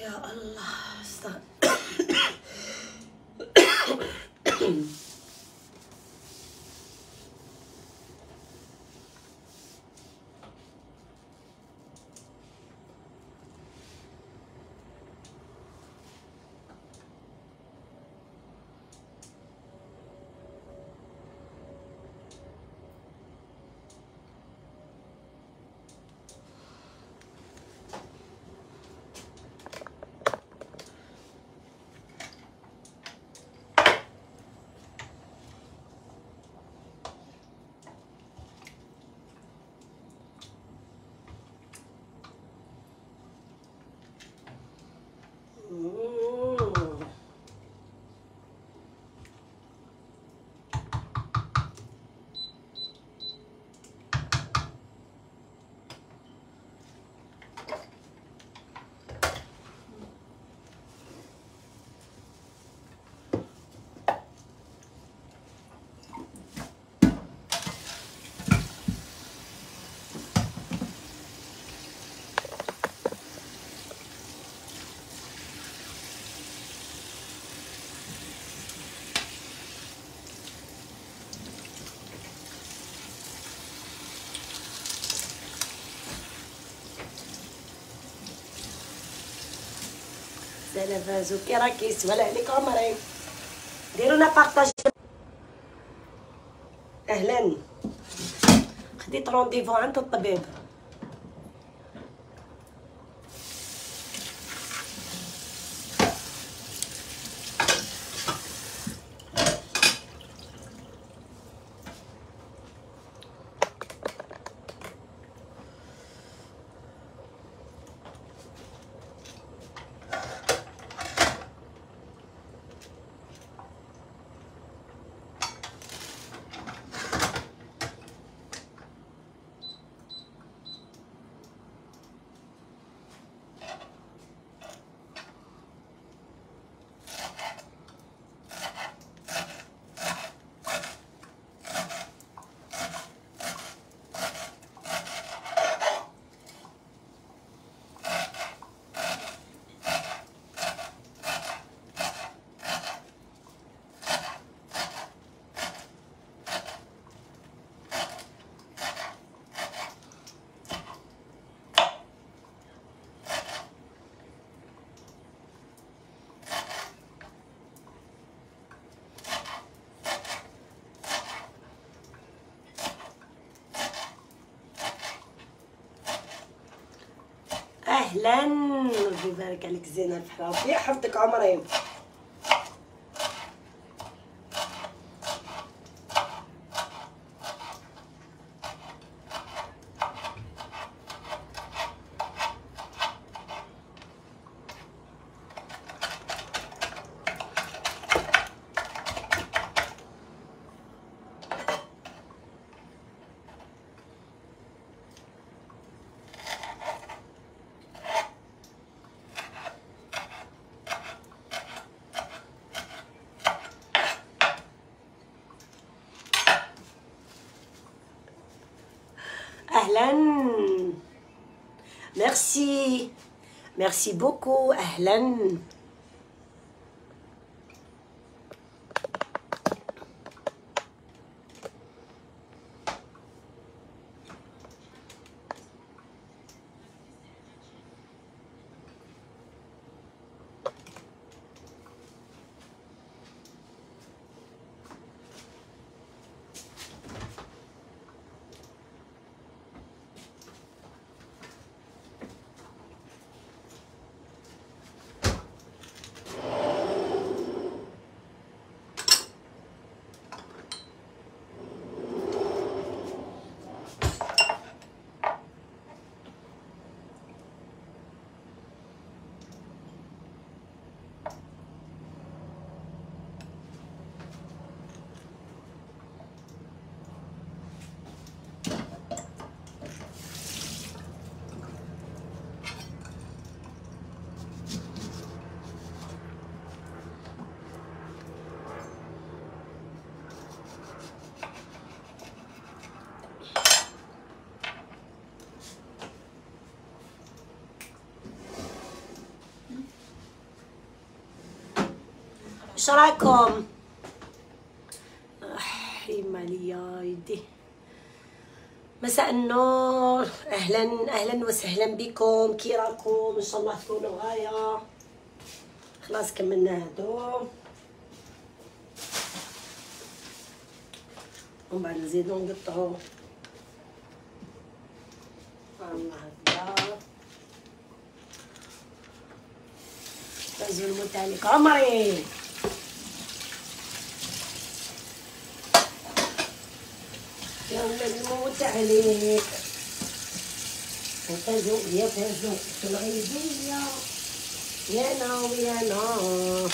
يا الله سلام زوكي راكي يسوال عليك عمري. ديروا لنا بارطاج. اهلا، خديت رونديفو عند الطبيب. اهلا، ربي يبارك عليك زينه الفحله، ربي يحفظك عمري. اهلا، ميرسي ميرسي بوكو. اهلا، اش راكم؟ حيما ليا يدي. مساء النور، اهلا وسهلا بكم. كي راكم؟ ان شاء الله تكونوا غايه. خلاص كملنا هادو ومن بعد نزيدو نقطعو هكذا. لازم نموت عليك عمري. يلا نموت عليك يا فازو العيدية يا ناو يا ناو.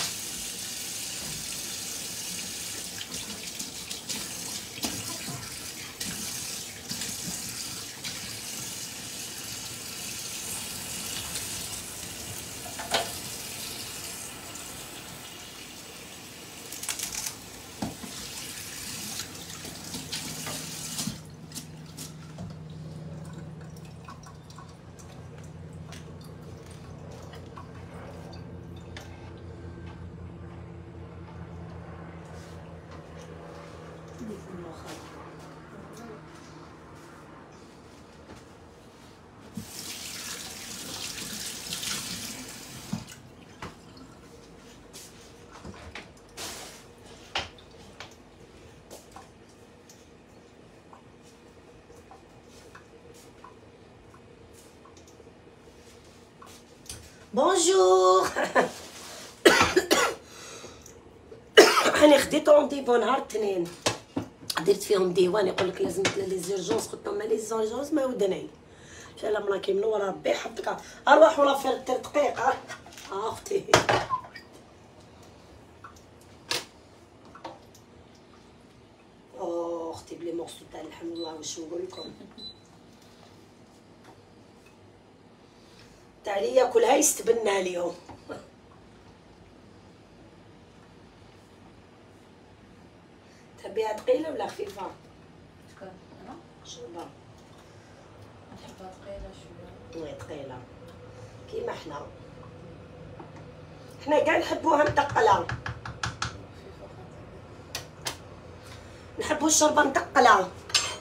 بونجور. انا خديت رونديفو نهار الاثنين، درت فيهم ديوان يقولك لازم لي زيرجونس، قلت لهم لي زيرجونس ما ودني. شالا مراكي منوره ربي يحفظك. ارواح ولا فير دقيقه اختي. اختي بلي مورسو تاع اللحم الله واش نقول لكم. تاع ليا كلها يستبنى اليوم. تحبيها ثقيله ولا خفيفه؟ انا ان شاء الله نحبها ثقيله شويه. وي ثقيله كيما حنا كاع نحبوها متقله، نحبو الشوربه متقله.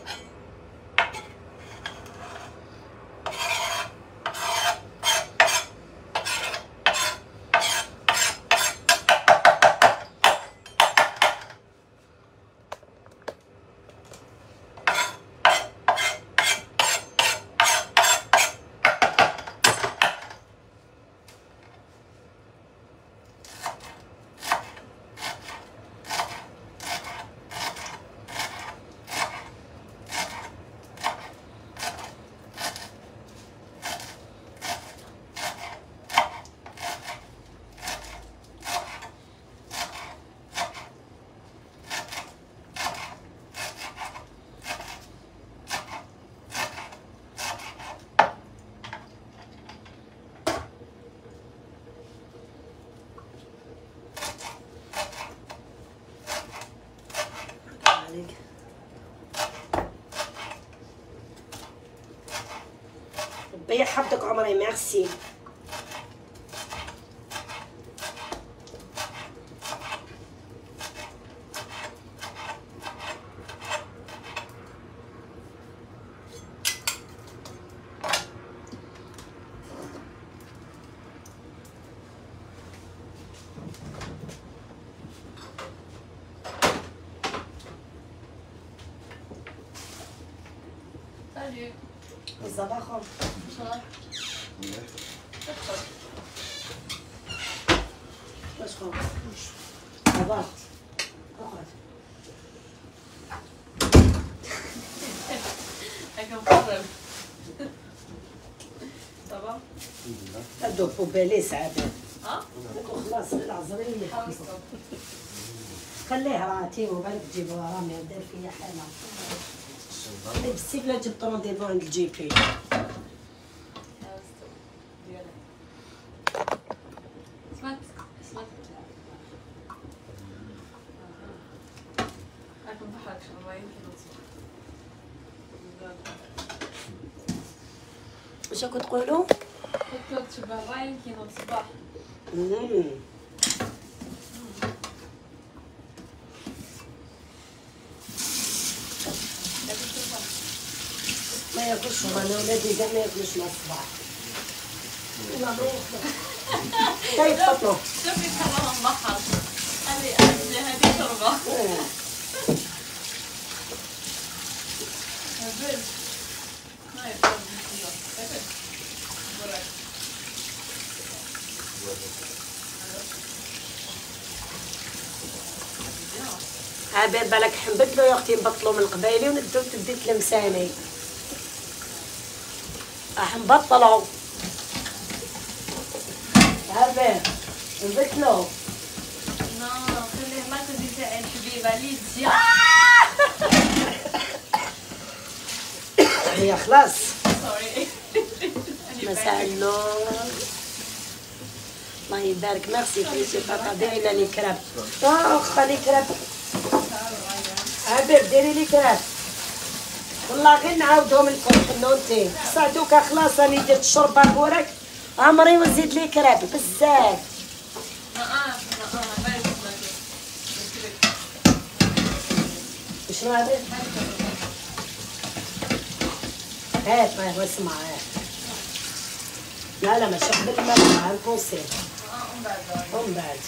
ربي يحفظك عمري. ميرسي. Salut. صباح الخير. صباح. واش خو؟ صباح. اقعد. هاكا مقرب. صباح. هادو بوبالي سعادة. ها؟ خلاص العزرية خليها راتي وبالك تجيبوها راه ما دار فيا حالة. بالسيف لا جبت رونديفو عند الجي بي. سمعت هاكا مضحكش والله يمكن نصبح. واش راكم تقولوا؟ قلت له تشبه الراي يمكن نصبح. شوف انا ولادي كاع ما ياكلوش مع الصباح. يلا نروح. طيب فاطمه. شوفي خلاها نبحر. خلي أجلي هذه شربة. هبل. هاي هبل. برك. عبير بالك حنبدلو يا اختي نبطلو من قبايلي وندو تدي تلمساني. راح نبطلو. عبير نبدلو. خليه المركز تاعي الحبيبة ليديا. هي خلاص. سوري. مساء النور. الله يبارك ميرسي فيكي طاطا ديري لنا لي كراب. خلي كراب. عبير ديري لي كراب. والله غير نعاودهم لكم حنونتي. ساعدوكا خلاص راني درت الشوربه بورك. عمري ونزيد لي كراب بزاف. شنو هذا؟ هات ما هو اسمع هات. لا لا ماشي قبل ما نطلع نكونسير. ومن بعد.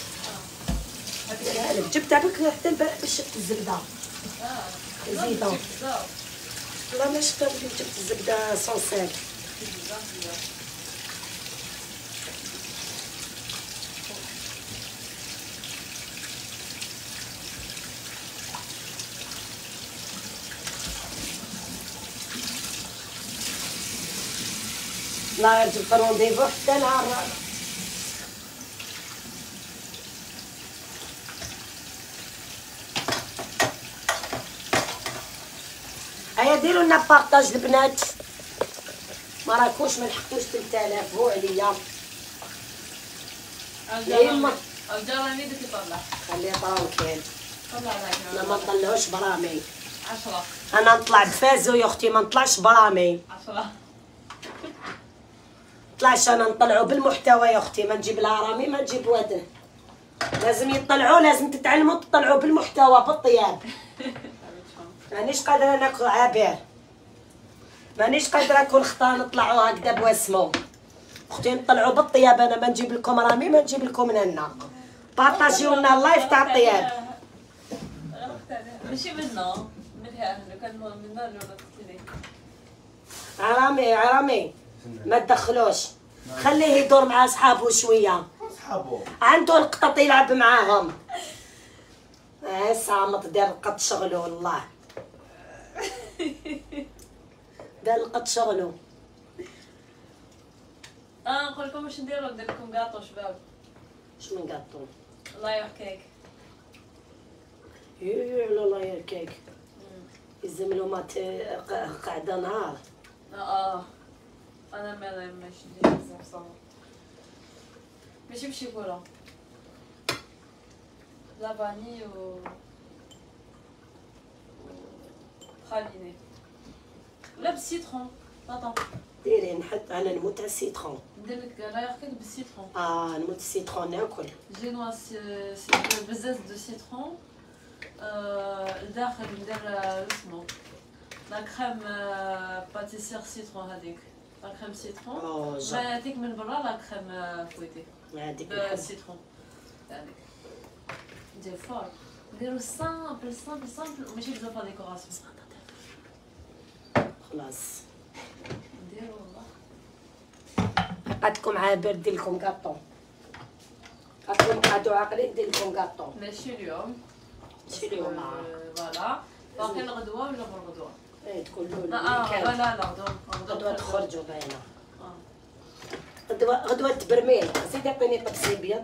جبت عبك حتى البارح باش شفت الزبده. زيدو. والله ما شفت جبت الزبده صونسيل. لا جبت رونديفو حتى نهار. هيا ديروا لنا بارطاج البنات. ما راكوش ما لحقتوش 3000 هو عليا. الجار راني بدك يطلع. خليه طرونكيل. طلع لك. انا ما نطلعوش برامي. 10. انا نطلع بفازو يا اختي ما نطلعش برامي. 10. طلعش انا نطلعوا بالمحتوى يا اختي ما نجيب الهرامي ما نجيب وده. لازم يطلعوا لازم تتعلموا تطلعوا بالمحتوى بالطياب. مانيش قادره ناكل عابر. مانيش قادره كل خطا نطلعوا هكذا بواسمو. اختي نطلعوا بالطياب انا ما نجيب لكم رامي ما نجيب لكم هنا. بارطاجيو لنا اللايف تاع الطياب. ماشي منا منها اهله كان منا لو قلت عرامي عرامي ما تدخلوش خليه يدور مع اصحابه شويه. اصحابو عنده القطط يلعب معاهم. صامت دار القط شغلو والله. دار القط شغلو. نقول لكم واش نديرو ندير لكم كاطو شباب. اش من قاطو؟ الله يحكيك. لا الله يركيك. يزملو ما قاعده نهار. انا ماشي ندير بزاف صافا. ماشي بشيكولا. لا فاني و خاليني. ولا بالسيترون. طاطا. ديري نحط انا نموت على السيترون. ندير لك الله يحكيك بالسيترون. نموت السيترون ناكل. جينوا بزاف دو سيترون. الداخل ندير اسمو لا كريم باتيسير سيترون هذيك لا كريم سيترون هذيك من برا لا كريم فويتي هذيك بالسيترون هذيك ندير فور نديرو سامبل سامبل سامبل وماشي بزاف لا ديكوراسيون خلاص نديرو والله عقدتكم عابر ندير لكم كاطو. عقدتكم قعدوا عاقلين ندير لكم كاطو. ماشي اليوم ماشي اليوم. فوالا باقي الغدوه ولا بالغدوه؟ تقولوا لا غدوه تخرجوا باينه. غدوه تبرميل. زيد عطيني طبسي ابيض.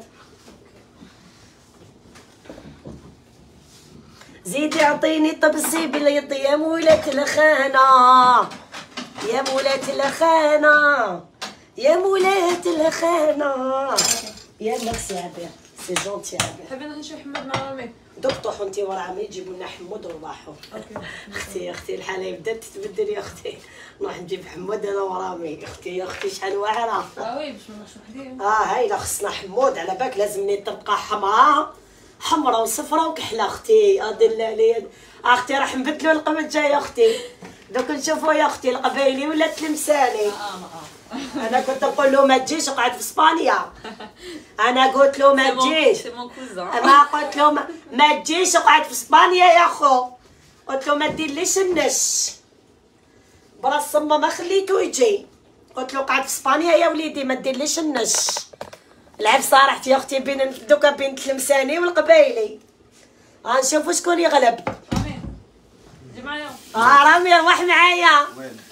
زيدي عطيني طبسي بيض يا مولات الخانه يا مولات الخانه يا مولات الخانه. يا ميرسي عبير سي جونتي عبير. حابين نشوف محمد مع رامي. دوك طوحوا انتي ورا عمي جيبوا لنا حمود ورباحوا. اختي الحاله بدات تتبدل يا اختي. نروح نجيب حمود انا ورامي. اختي يا اختي شحال واعره. وي باش ما نمشيو وحدين. هايله خصنا حمود على بالك لازمني تبقى حمراء وصفراء وكحله اختي. ادل عليا اختي راح نبدلوا القمه الجايه اختي. دوك نشوفوا يا اختي القبايلي ولا تلمساني. انا كنت نقول له ما تجيش، وقعد في اسبانيا. انا قلت له ما تجيش، ما قلت له ما تجيش، وقعد في اسبانيا يا خو. قلت له ما ديرليش النش براس صمه، ما خليته يجي. قلت له قعد في اسبانيا يا وليدي، ما ديرليش النش. لعب صراحتي يا اختي بين دوكا بين تلمساني والقبايلي. غنشوفوا شكون يغلب. جي معايا. رامي روح معايا.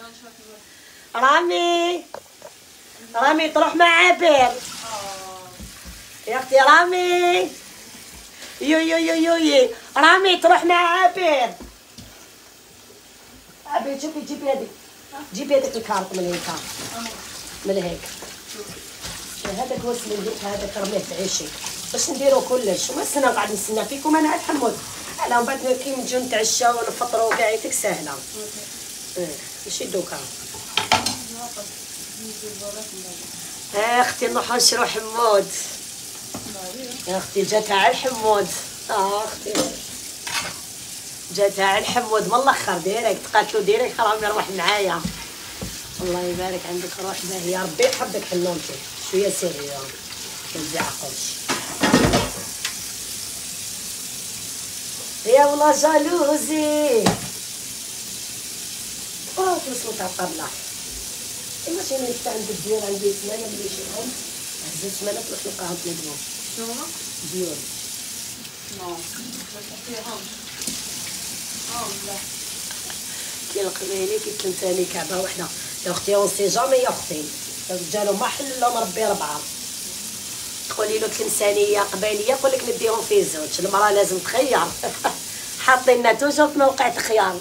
رامي تروح مع عبير. يا اختي رامي. يو رامي تروح مع عبير. عبير شوفي جيبي هذيك الكارت من هيك. من هيك. هذاك هو السندوق، هذاك رميه تعيشي باش نديرو كلش. وما نستنى قاعد نستنى فيكم انا حمود. على من بعد كي نجيو نتعشاو ونفطرو كاع يتك ساهله. ماشي دوكا. اختي نروحو نشرو حمود. يا اختي جاتها على الحمود. اختي جاتها على الحمود من الاخر ديريكت. قالت له ديريكت رامي روح معايا. الله يبارك عندك روح باهي، يا ربي يحفظك حنونتي. شويه سيري ما تزعقوش يا والله جالوزي. توصلوا تاع الطبله. ماشي ملي كنت عند الديور عندي سمانه ملي شيهم هزت سمانه تروح تلقاهم تندمو. شنو هما؟ ديور. نو ما تحكيهمش. لا. كي القبيلي كي تلمساني كعبه وحده يا اختي. اون سي جامي يا اختي. الرجال ما حل مربي 4. تقولي له تلمسانيه قبايليه يقول لك نديهم في زوج. المراه لازم تخير. حاطيننا توجور في موقع خيار.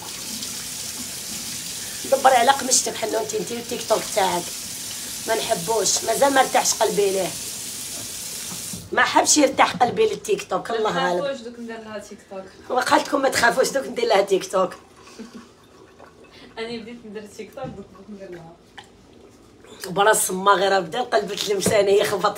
دبري على قمشتك حنونتي انتي والتيك توك تاعك. ما نحبوش، مازال ما ارتاحش قلبي ليه. ما حبش يرتاح قلبي للتيك توك. الله غالب. ما تخافوش دوك ندير لها تيك توك. وقالت لكم ما تخافوش دوك ندير لها تيك توك. انا بديت ندير تيك توك دوك ندير لها. براس ما غير بدا قلبت تلمساني يخبط.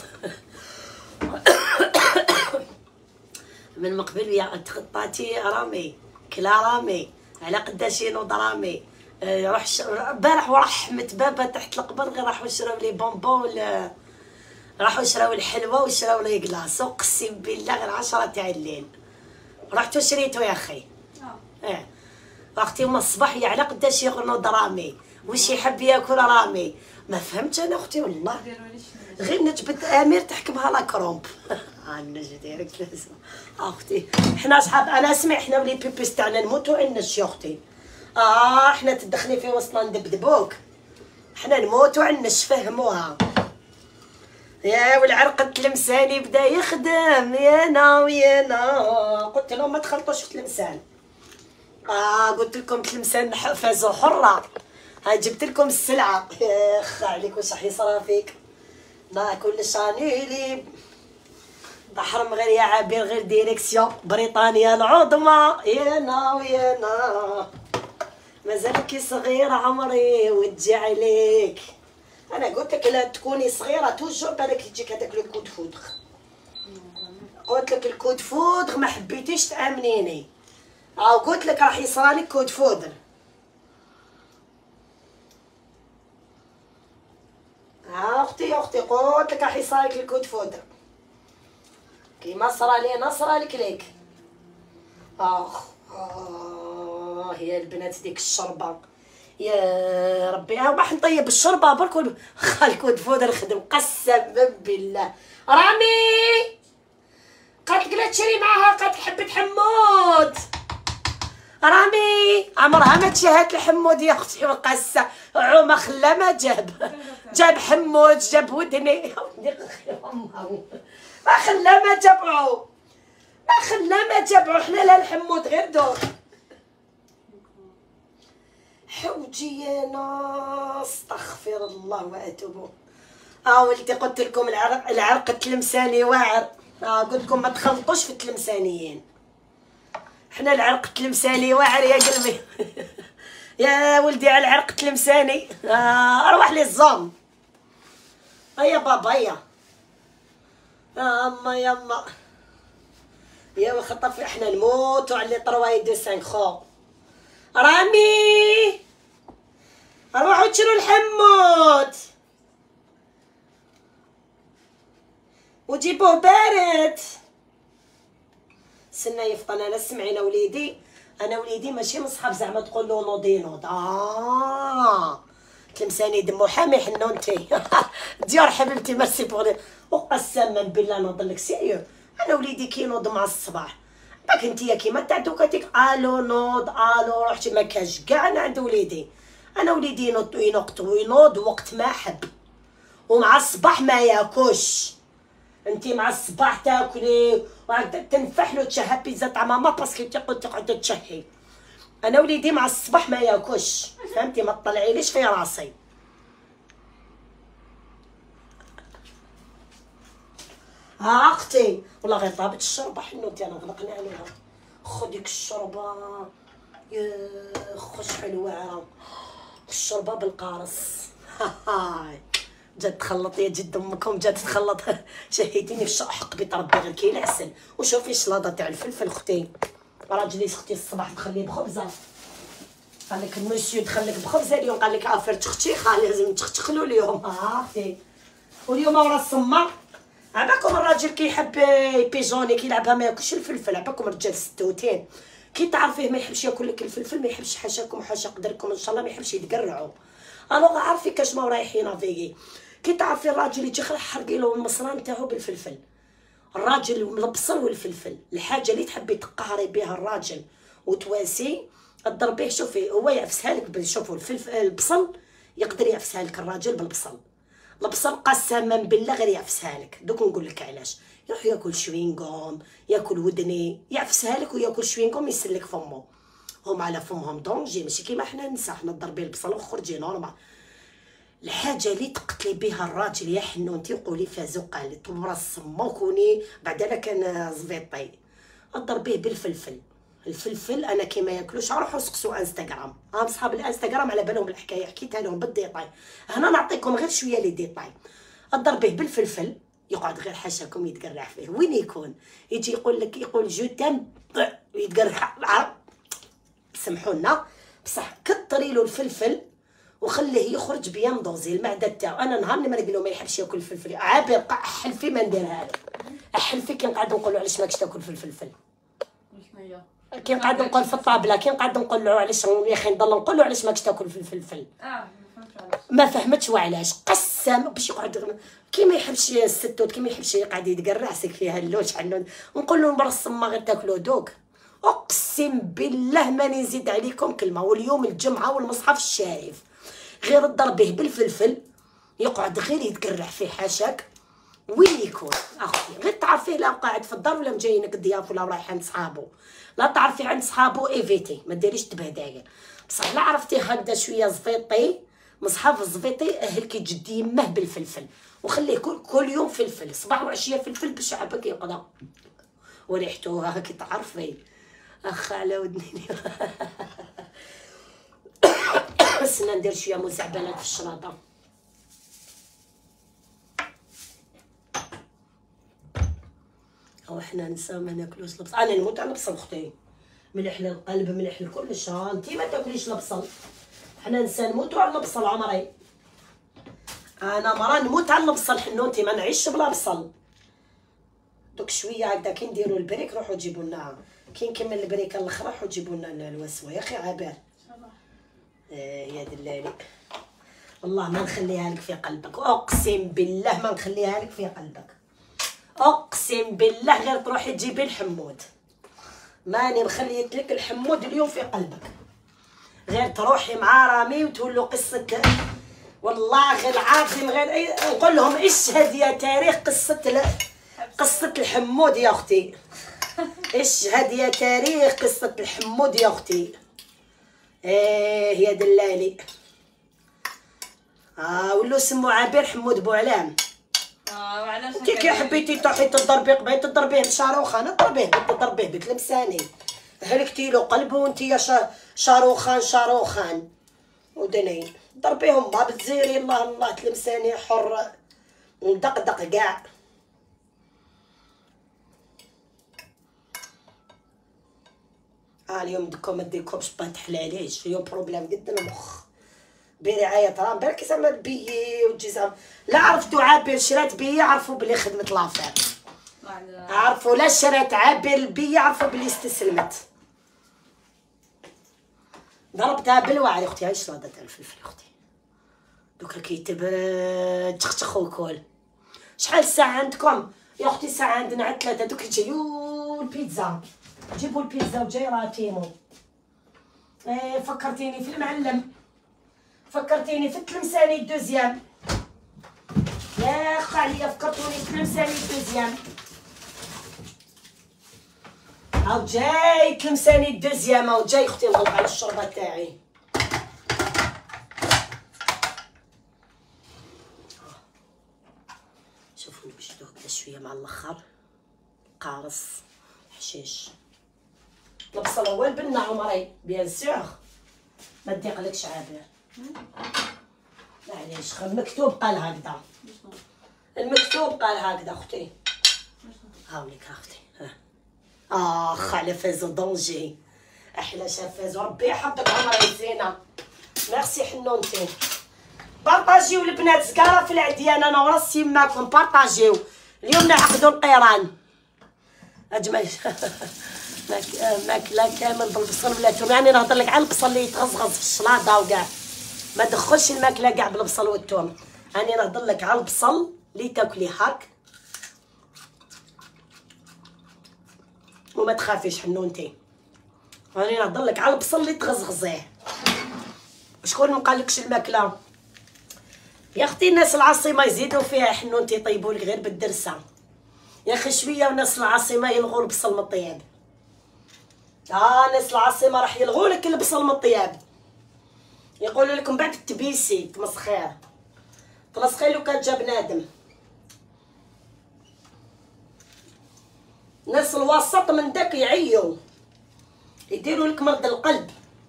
من مقبل يا تخطاتي رامي كلا رامي على قداش ينوض رامي. روح البارح ورحمة بابا تحت القبر غير راحوا شراو لي بونبون راحوا شراو الحلوى وشراو لي كلاص. اقسم بالله غير 10 تاع الليل رحتو شريتو يا اخي. اختي هما الصباح على قداش ينوض رامي واش يحب ياكل رامي. ما فهمتش انا اختي والله. غير نجبد امير تحكمها لا كرومب. نجي ديريكت لازم. اختي حنا صحاب انا اسمع حنا ولي بيبيس تاعنا نموتو عنش يا اختي. حنا تدخلي في وسطنا ندبدبوك. حنا نموتو عنش فهموها. يا والعرق التلمساني بدا يخدم يانا. قلت لهم ما تخلطوش في تلمسان. قلت لكم تلمسان فازو حره. جبت لكم السلعه. اخ عليك واش راح يصرى فيك. ما كلش راني تحرم غير يا عابر غير ديريكسيون بريطانيا العظمى. يانا مازالك صغيره عمري وتجي عليك. انا قلت لك لا تكوني صغيره توجور بالك يجيك هذاك لو كود فودغ. قلت لك الكود فودغ ما حبيتيش تامنيني. قلت لك راح يصرالك كود فودغ. اختي قلت لك راح يصرالك الكود فودغ. كيما صرا لي صرالك ليك. يا البنات ديك الشربه يا ربي. راح نطيب الشربه برك الكود فودر خدم. قسما بالله رامي قالت لك لا تشري معاها. قالت حبة حمود. رامي عمرها ما تشهت الحمود يا اختي. وقسه ما خلا ما جاب حمود جاب ودني. ما خلا ما جابعو. حنا لا الحمود غير دور. حوجي يا ناس استغفر الله واتوب. ولدي قلت لكم العرق التلمساني واعر. قلت لكم ما تخلطوش في التلمسانيين. حنا العرق التلمساني واعر يا قلبي. يا ولدي على العرق التلمساني. اروح لي الزوم. هيا بابا هيا. اما يما يا وخطف احنا نموتو على لي 3 دو 5 خو. رامي روحوا تشروا الحموت وجيبوه بارد. سنة يفطن. انا سمعينا وليدي، انا وليدي ماشي من صحاب زعما تقول له نوضي نوض. تلمساني دمو حامي حنونتي. ديار حبيبتي ميرسي بوغ. وقسما بالله نوض لك سيريو. انا وليدي كي نوض مع الصباح باك انتيا كيما تاع دوكاتيك الو نوض الو رحتي ما كاش كاع. انا عند وليدي، انا وليدي ينوض وقت ما حب، ومع الصباح ما ياكلش. انتي مع الصباح تاكلي وهكذا تنفح له تشهى بيتزا تاع ماما باسكو تقعد تشهي. انا وليدي مع الصباح ما ياكلش، فهمتي؟ ما تطلعيليش في راسي. اختي والله غير طابت الشربه حنوتي انا غلقني عليها. خديك الشربه يا خوش حلوه، الشربه بالقارص. جات تخلط يا جد امكم، جات تخلط. شهيتيني في شحق بيت ربي غير كاين عسل. وشوفي الشلاضه تاع الفلفل اختي، راجلي اختي الصباح تخليه بخبزه، قال لك المسيو دخلك بخبزه اليوم، قال لك عافر تختيخه لازم تختخلوا اليوم. اختي واليوم ورا الصمه. عباكم الراجل كيحب بيجوني كيلعبها ما ياكلش الفلفل. عباكم رجال ستوتين كي تعرفيه ما يحبش ياكل لك الفلفل، ما يحبش حاشاكم حاشا قدركم ان شاء الله ما يحبش يتقرعوا. الوغ عارفي كاش ما رايحين افيكي كي تعرفي الراجل يجي حرقي له المصران تاعو بالفلفل. الراجل من البصل والفلفل الحاجه اللي تحبي تقهري بها الراجل وتواسي تضربيه. شوفي هو يعفسها لك شوفوا الفلفل البصل يقدر يعفسها لك الراجل بالبصل. البصل قسما بالله غير يعفسها لك. دوك نقول لك علاش. يروح ياكل شوينغوم ياكل ودني يعفسها لك، وياكل شوينغوم يسلك فمو. هم على فمهم دونجي ماشي كيما حنا النساء، حنا ضربي البصل وخرجي نورمال. الحاجه اللي تقتلي بها الراجل يا حنونتي وقولي فازوقه طور الصمه وكوني بعدا كان زبيطي ضربيه بالفلفل. الفلفل انا كيما ياكلوش روحوا سقسوا انستغرام. صحاب الانستغرام على بالهم الحكايه حكيتها لهم بالديطاي. هنا نعطيكم غير شويه لي ديطاي. ضربيه بالفلفل يقعد غير حاشاكم يتقرع فيه. وين يكون يجي يقول لك يقول جو تام يتقرع. سمحونا بصح كثري له الفلفل وخليه يخرج بيان دوزي المعده تاعو. انا نهار اللي ما نقول له ما يحبش ياكل الفلفل عابر احلفي ما نديرها له. احلفي كي نقعد نقول له علاش ماكش تاكل في الفلفل، كي نقعد نقول في الطابله كي نقعد نقول له علاش يا اخي نضل نقول له علاش ماكش تاكل في الفلفل. ما فهمتش وعلاش قسم باش يقعد كي ما يحبش الستوت كي ما يحبش يقعد يتقرع سك فيها اللوش عنون. نقول له نبر الصمه غير تاكلوا دوك. اقسم بالله ماني نزيد عليكم كلمه. واليوم الجمعه والمصحف الشريف غير ضربه بالفلفل يقعد غير يتقرع فيه حاشاك. وين يكون اختي غير تعرفيه لا قاعد في الدار ولا مجايينك الضياف ولا رايح عند صحابو. لا تعرفي عند صحابو ايفيتي ما ديريش تبهدايه. بصح لا عرفتي هكذا شويه زفيطي مصحف الزفيطي اهلك جدي يمه بالفلفل وخليه كل يوم فلفل صباح وعشيه فلفل باش عباك يقضى وريحته هاكي تعرفي. اخ على ودني. خصنا ندير شويه مزعبلات في الشلاضه. او حنا نسا ما ناكلوش البصل. انا نموت على البصل اختي مليح للقلب مليح لكلش. انتي ما تاكليش البصل. حنا نسا نموتو على البصل عمري. انا مرة نموت على البصل حنوتي ما نعيش بلا بصل. دوك شويه هكذا كي نديرو البريك روحو جيبوا لنا كي نكمل البريكه الاخرى روحو جيبوا لنا الوسوه يا اخي عبال. يا دلالي والله ما نخليها لك في قلبك. اقسم بالله ما نخليها لك في قلبك. اقسم بالله غير تروحي تجيبي الحمود. ماني مخليت لك الحمود اليوم في قلبك. غير تروحي مع رامي وتقول قصه والله غير العظيم غير نقول لهم اشهد يا تاريخ قصه الحمود يا اختي. اشهد يا تاريخ قصه الحمود يا اختي. ايه يا دلالي. ولو سمو عابر حمود بوعلام. وعلاش انتي كي حبيتي تروحي تضربي قبيل تضربيه بشاروخان تضربيه بتلمساني هلكتي له قلبه وانتي شاروخان ودني ضربيهم ما بتزيري. الله الله تلمساني حر ندقدق كاع. اليوم دكم ما ديكمش باه تحلاليش اليوم بروبليم جدا المخ برعايه راه بالك زعما بيي وتجي زعما لا عرفتو عابر شرات بيي عرفوا بلي خدمت لافير، عرفوا لا شرات عابر البيي عرفوا بلي استسلمت. ضربتها بالوعر اختي. عايش ردت الفلفل اختي دوكا كيتبرد تختخ وكل. شحال الساعه عندكم يا اختي؟ الساعه عندنا على 3 دوك جايو البيتزا. جيبوا البيتزا وجاي راتيمو. فكرتيني في المعلم، فكرتيني في التلمساني الدوزيام. يا اخ عليا فكرتوني في التلمساني الدوزيام. هاو جاي تلمساني الدوزيام، هاو جاي اختي نغلق على الشربه تاعي. شوفوا نبشدوه بدا شويه مع الاخر قارص حشيش. البصل هو البنه عمري بيان سور ما تضيقلكش عابر. معليش مكتوب قال هكذا، المكتوب قال هكذا اختي. هاوليك اختي. اخ على فازو دونجي احلى شافازو ربي يحفظك عمري زينه. ميرسي حنونتي. بارطاجيو البنات زكاره في العديان انا وراسي يماكم بارطاجيو. اليوم نعقدوا القيران اجمل ماكله كامل بالبصل ولا الثوم. يعني نهضر لك على البصل اللي يتغزغز في الشلاضه وكاع ما تدخلش الماكله كاع بالبصل والثوم. راني نهضر لك على البصل اللي تاكلي هاك وما تخافيش حنونتي. راني نهضر لك على البصل اللي تغزغزيه. شكون ما قالكش الماكله يا اختي؟ الناس العاصمه يزيدوا فيها حنونتي يطيبوا لك غير بالدرسه يا اخي شويه. وناس العاصمه يلغوا البصل من الطياب. ناس العاصمه راح يلغوا لك البصل من الطياب. يقولوا لكم بعد التبيسي تمسخير تمسخير لو كان جا بنادم. ناس الوسط من داك يعيوا يديروا لك مرض القلب.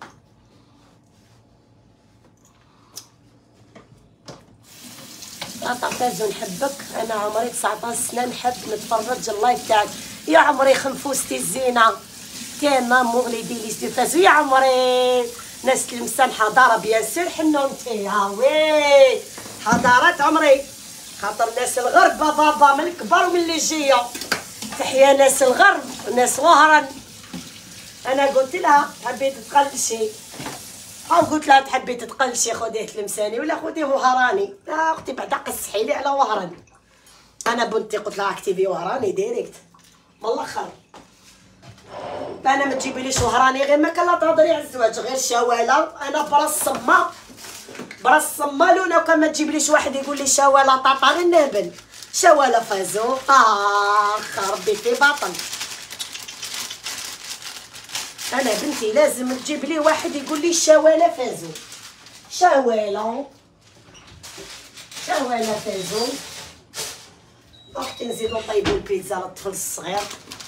تعتزو نحبك. انا عمري 19 سنه نحب نتفرج اللايف تاعك يا عمري. خنفوستي الزينه تمام مولدي لي ستيفازو يا عمري. ناس تلمسان حضاره بيان سور حنونتي. وي حضارات عمري خاطر ناس الغرب بابا من الكبار ومن اللي جايه. تحيا ناس الغرب ناس وهران. انا قلت لها حبيت تقلشي او قلت لها تحبي تتقلشي خديه تلمساني ولا خديه وهراني. اختي بعدا قصحي لي على وهران. انا بنتي قلت لها اكتبي وهراني ديريكت من الاخر. انا ما تجيبيليش وهراني غير ما كان لا تهضري على الزواج غير شواله. انا براس صما براس صما لونا. وكان ما تجيبليش واحد يقول لي شواله طاطا غير نهبل. شواله فازو ربي في باطل. انا بنتي لازم تجيب لي واحد يقول لي شواله فازو. شواله فازو. اختي نزيدو نطيبو البيتزا للطفل الصغير.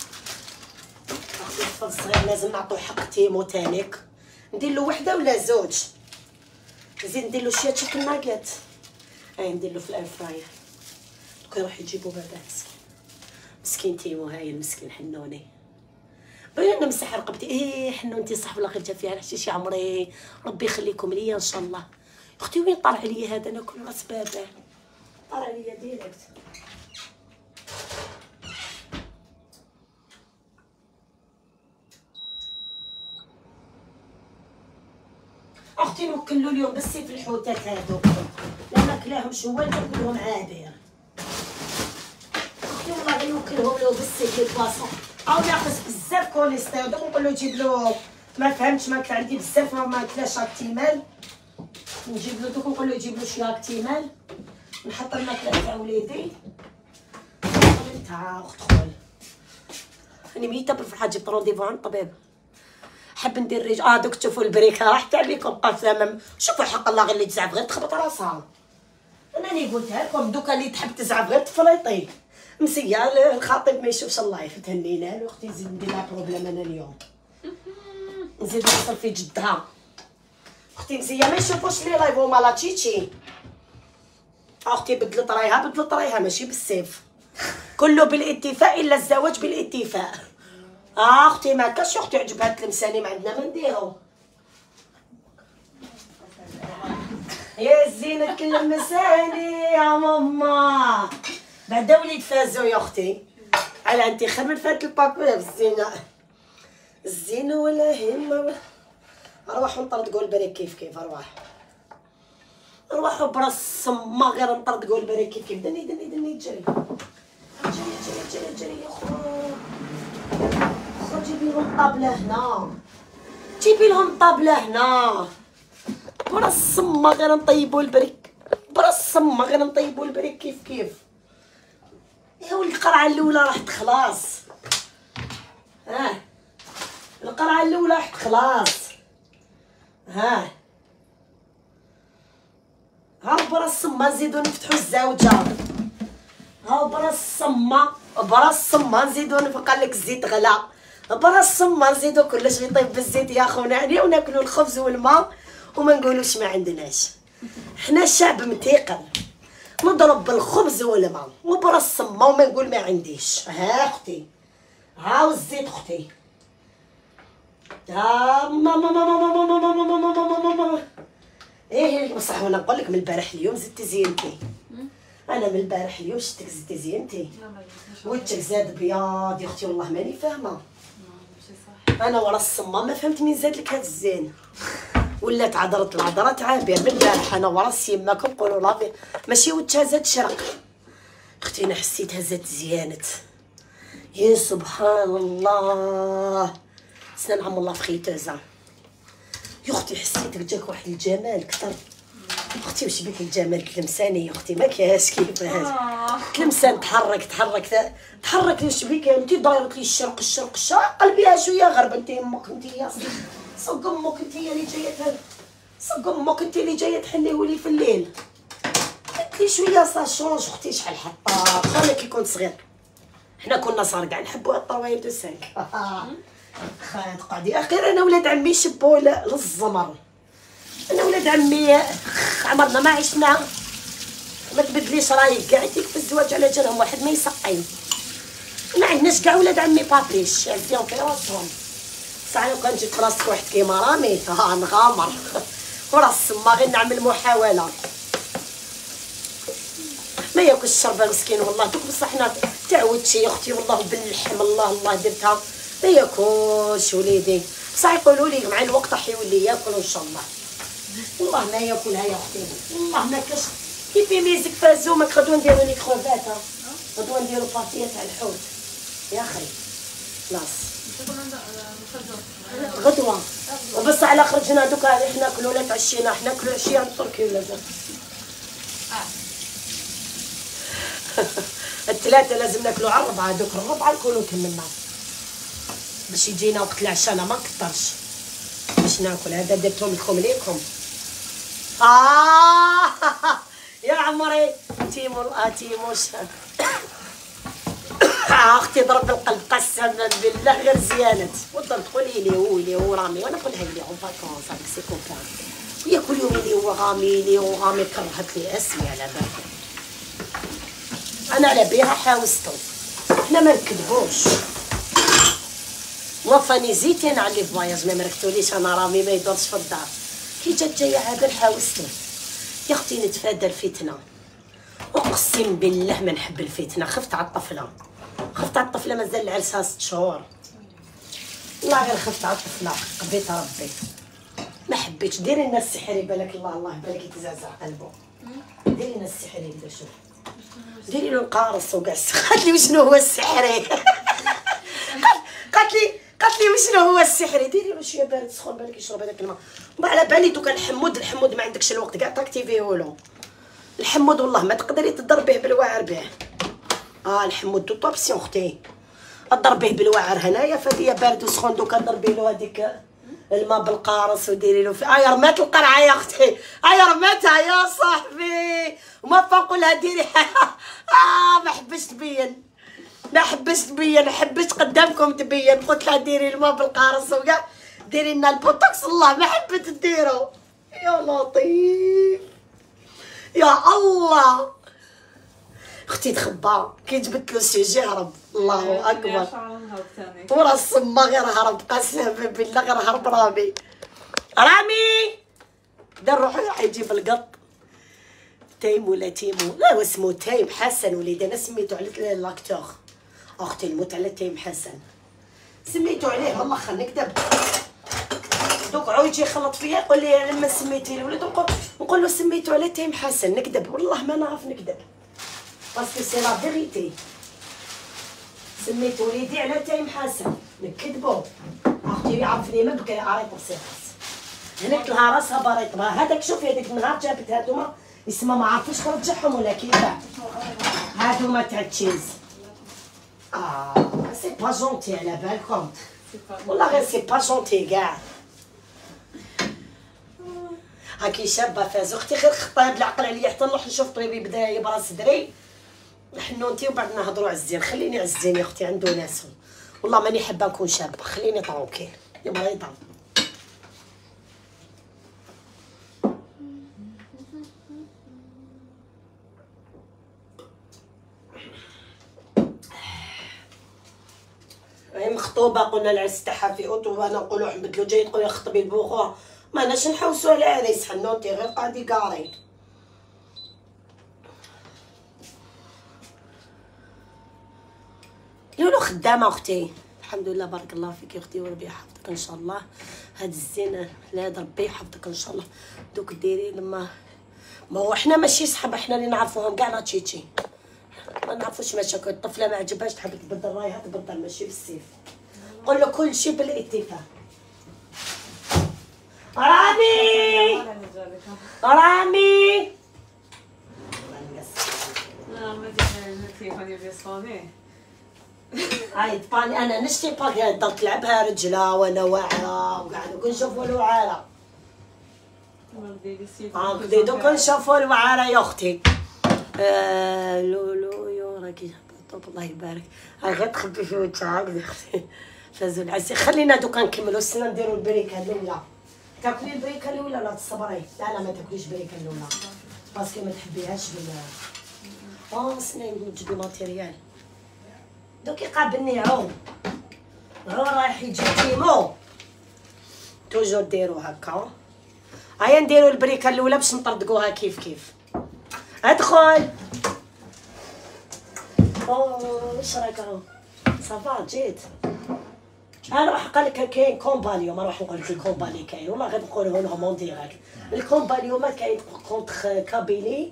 اختي الطفل الصغير لازم نعطو حق تيمو تانيك. ندير له وحده ولا زوج. نزيد ندير له شويه تشيكن ناغيت. ندير له في الاير فراير. دوكا يروح يجيبو بعدا مسكين تيمو. هاي المسكين حنوني. بغينا نمسح رقبتي. حنونتي صح والله غير جا فيها الحشيش يا عمري. ربي يخليكم ليا ان شاء الله. اختي وين طلع عليا هذا؟ انا كل راس باباه طلع عليا ديريكت. اختي نوكلو اليوم بالسيف الحوتات هذوك لا ماكلاهمش هو ناكلهم عابر. اختي والله غير نوكلهم له بالسيف البلاصه. او ناقص بزاف كوليسترول دوك نقول له جيب له ما فهمتش ماكله عندي بزاف ما كلاش اكتيمال. نجيب له دوك نقول له يجيب له شويه اكتيمال نحط الماكله تاع وليدي. تاع اخت خول راني ميته بالفرحه. جبت رونديفو عند الطبيب حب ندير ريج. دوك تشوفوا البريكه راحت عليكم قسما. شوفوا حق الله غير اللي تزعف غير تخبط راسها. انني قلتها لكم دوكا اللي تحب تزعف غير تفليطي. مسيه الخاطب ما يشوفش اللايف تهنينا له. اختي نزيد ندير لها بروبليم انا اليوم. نزيد نوصل في جدها. اختي مسيه ما يشوفوش لي لايف هما لا تشيتشي. اختي بدلت رايها ماشي بالسيف. كله بالاتفاق الا الزواج بالاتفاق. اختي ما كاش اختي عجبها تلمساني ما عندنا ما نديرو. يا زينة كلمساني يا ماما. بعدا وليد فازو يا اختي على انت خير من فات البابي بالزينة. الزينة ولا همة. اروح نطردقوا البريك كيف اروح. اروحوا براس ما غير نطردقوا البريك كيف. دني جري يا خو. جيبي لهم طابلة هنا. جيبي لهم طابلة هنا. براس ما غير نطيبوا البريك. براس ما غير نطيبوا البريك كيف. يا ولد القرعة الأولى راحت خلاص. القرعة الأولى راحت خلاص. ها براس ما نزيدو نفتحو الزاوجة. براس ما نزيدو قالك الزيت غلا. براس ما نزيدو كلش يطيب بالزيت يا خونا يعني وناكلو الخبز والماء وما نقولوش ما عندناش. حنا شعب متيقن نضرب بالخبز والماء وبراس ما وما نقول ما عنديش. اختي والزيت اختي. ايه بصح وانا نقول لك من البارح اليوم زدتي زينتي. انا من البارح اليوم شفتك زدتي زينتي وجهك زاد بياض يا اختي والله ماني فاهمه. انا ورا الصمام ما فهمت مين زاد لك هاد الزين. ولات عذرت العذرات عابر من البارح انا ورا سيماكم قولوا لافي ماشي وجهها زاد شرق. اختي انا حسيتها زاد زيانت. يا سبحان الله سنان عم الله في خيتازه. يا اختي حسيتك جاك واحد الجمال كثر. اختي واش بيك الجمال تلمساني يا اختي ما كاهاش كيفاش. تلمسان تحرك واش بيك انت دايرت لي الشرق قلبيها شويه غرب. انت امك انت يا صق امك انت اللي جايه صق امك انت اللي جايه تحليهولي في الليل. قلت لي شويه ساشونج اختي شحال حطات. انا كي كنت صغير حنا كنا صغار كاع نحبوا الطوايب دو سانك. قعدي اخيرا انا ولاد عمي شبوا للزمر. انا ولاد عمي عمرنا ما عشنا ما تبدليش رايك كاع يديك في الزواج على جالهم واحد ما يسقيم. ما عندناش كاع ولاد عمي بابيش عزيهم في راسهم. صح لو كان جيت راسك واحد كيما رامي نغامر وراس ما غير نعمل محاوله. ما ياكلش الشربه مسكين والله دوك بصح حنا تعودت شي اختي والله باللحم الله درتها ما ياكلش وليدي. بصح يقولوا لي مع الوقت راح يولي ياكل ان شاء الله. والله ما ياكلها يا اختي والله ما كاش كيف ميزك فازو. ما غدوه نديرو لي كروفات غدوه نديرو بارتيه تاع الحوت يا اخي خلاص غدوه. وبس على خرجنا دوكا حنا ناكلو ولا تعشينا حنا ناكلو عشيه تركي ولا زاد. الثلاثه لازم ناكلو على الربعه. دوك الربعه نكونو كملنا باش يجينا وقت العشاء. انا ما نكثرش باش ناكل. هذا درتهم لكم يا عمري تيموش اختي ضرب القلب قسما بالله غير زيانت. وضرب تقولي لي هو رامي وانا نقولها لي اون فاكونس هذاك سي كوبان ويا كل يوم لي هو غامي كرهت لي اسمي على بالي. انا على بها حاوستو حنا ما نكذبوش. وفاني زيتين على لي فواياج ما مركتوليش انا رامي ما يدورش في الدار. كي جات جايه هذا الحاوستو يا اختي نتفادى الفتنه. اقسم بالله ما نحب الفتنه. خفت على الطفله مازال العرسها 6 شهور. والله غير خفت على الطفله قضيت ربي ما حبيتش. ديري لنا السحري بالك الله بالك يتزعزع قلبه. ديري لنا السحري بدا شوف ديري له القارص وكاع. قالت لي وشنو هو السحري قالت لي وشنو هو السحري. ديري له شويه بارد سخون بالك يشرب هذاك الماء. وعلى بالي دوكا الحمود ما عندكش الوقت كاع تاكتيفيه له الحمود. والله ما تقدري تضربيه بالواعر به. الحمود دو طوبسيون اختي ضربيه بالواعر هنايا فهادي بارد وسخون. دوكا ضربي له هذيك الماء بالقارص وديري له في رمات القرعه يا اختي رماتها يا صاحبي وما فوق لها ديري ما حبش تبين حبش قدامكم تبين. قلت لها ديري الماء بالقارص وكاع ديري لنا البوتوكس. الله ما حبت ديرو. يا لطيف يا الله. اختي تخبى كي جبت له السوجي هرب. الله اكبر ورا الصما غير هرب قسما بالله غير هرب رامي دار روحو يجيب القط تيم ولا تيمو، لا هو اسمه تيم حسن وليدي، انا سميتو على لاكتور. اختي نموت على تيم حسن، سميتو عليه والله خا نكذب. دوك عاود يجي يخلط فيا يقول لي لما سميتي الولد، نقول له سميتو على تيم حسن، نكذب والله ما نعرف نكذب، باسكو سي لا فيغيتي. سميت وليدي على تيم حسن، نكذبو. اختي يعرفني من بكري عريط بسيطاس، هناك لها راسها بريطبه. هذاك شوفي هذيك النهار جابت هادوما يسما ما عرفتش ترجعهم ولا كيفاه، هادوما تاع تشيز. سي با جونتي على بالكم، والله غير سي با جونتي كاع. هاكي شابه فاز اختي، غير خطايا بالعقل عليا حتى نروح نشوف طبيبي بدا يبرا صدري حنونتي وبعد نهضروا عزين. خليني عزين يا اختي، عنده ناسهم والله ماني حابه نكون شابه، خليني طونكيل يا مريضه. هي مخطوبه، قلنا العرس تاعها في اوتو، وانا نقولوا نبدلو جاي تقولي خطبي البوخور، ما ناش نحوسوا على عريس حنوتي غير قاعدي كاري. لولو خدامه اختي الحمد لله بارك الله فيك يا اختي، وربي يحفظك ان شاء الله. هاد الزينه لا ربي يحفظك ان شاء الله. دوك ديري لما ما هو حنا ماشي صحاب، حنا اللي نعرفوهم كاع لا تشيتشي، ما نعرفوش مشاكل. الطفله ما عجبهاش تحب تبدل رايها تبدل، ماشي بالسيف. قول له كل شيء بالاتفاق. رامي رامي هاي طباني انا نشتي باغي تلعبها رجله وانا واعره وقاعد نشوفوا الوعاره. هاكدي دوكا نشوفوا الوعاره يا اختي. لولو يو راكي طب الله يبارك. هاي غير تخبي في وجهها هكذا اختي. فازوا العسل. خلينا دوكا نكملوا السنه نديروا البريكه الاولى. تاكلي البريكه الاولى ولا تصبري؟ لا ما تاكليش البريكه الاولى باسكو ما تحبيهاش بال سنين نجيبو ماتيريال. دوك يقابلني عون رايح يجي تيمو توجور ديرو هكا. هيا نديرو البريكه الاولى باش نطردقوها كيف كيف. ادخل. واش راك اهو صافا جيت. انا راح نقول لك كاين كومباليو، ما راح نقول لك الكومبالي كاين والله غير نقولوه لهم اون ديريكت. الكومباليو ما كاين كونتر كابيلي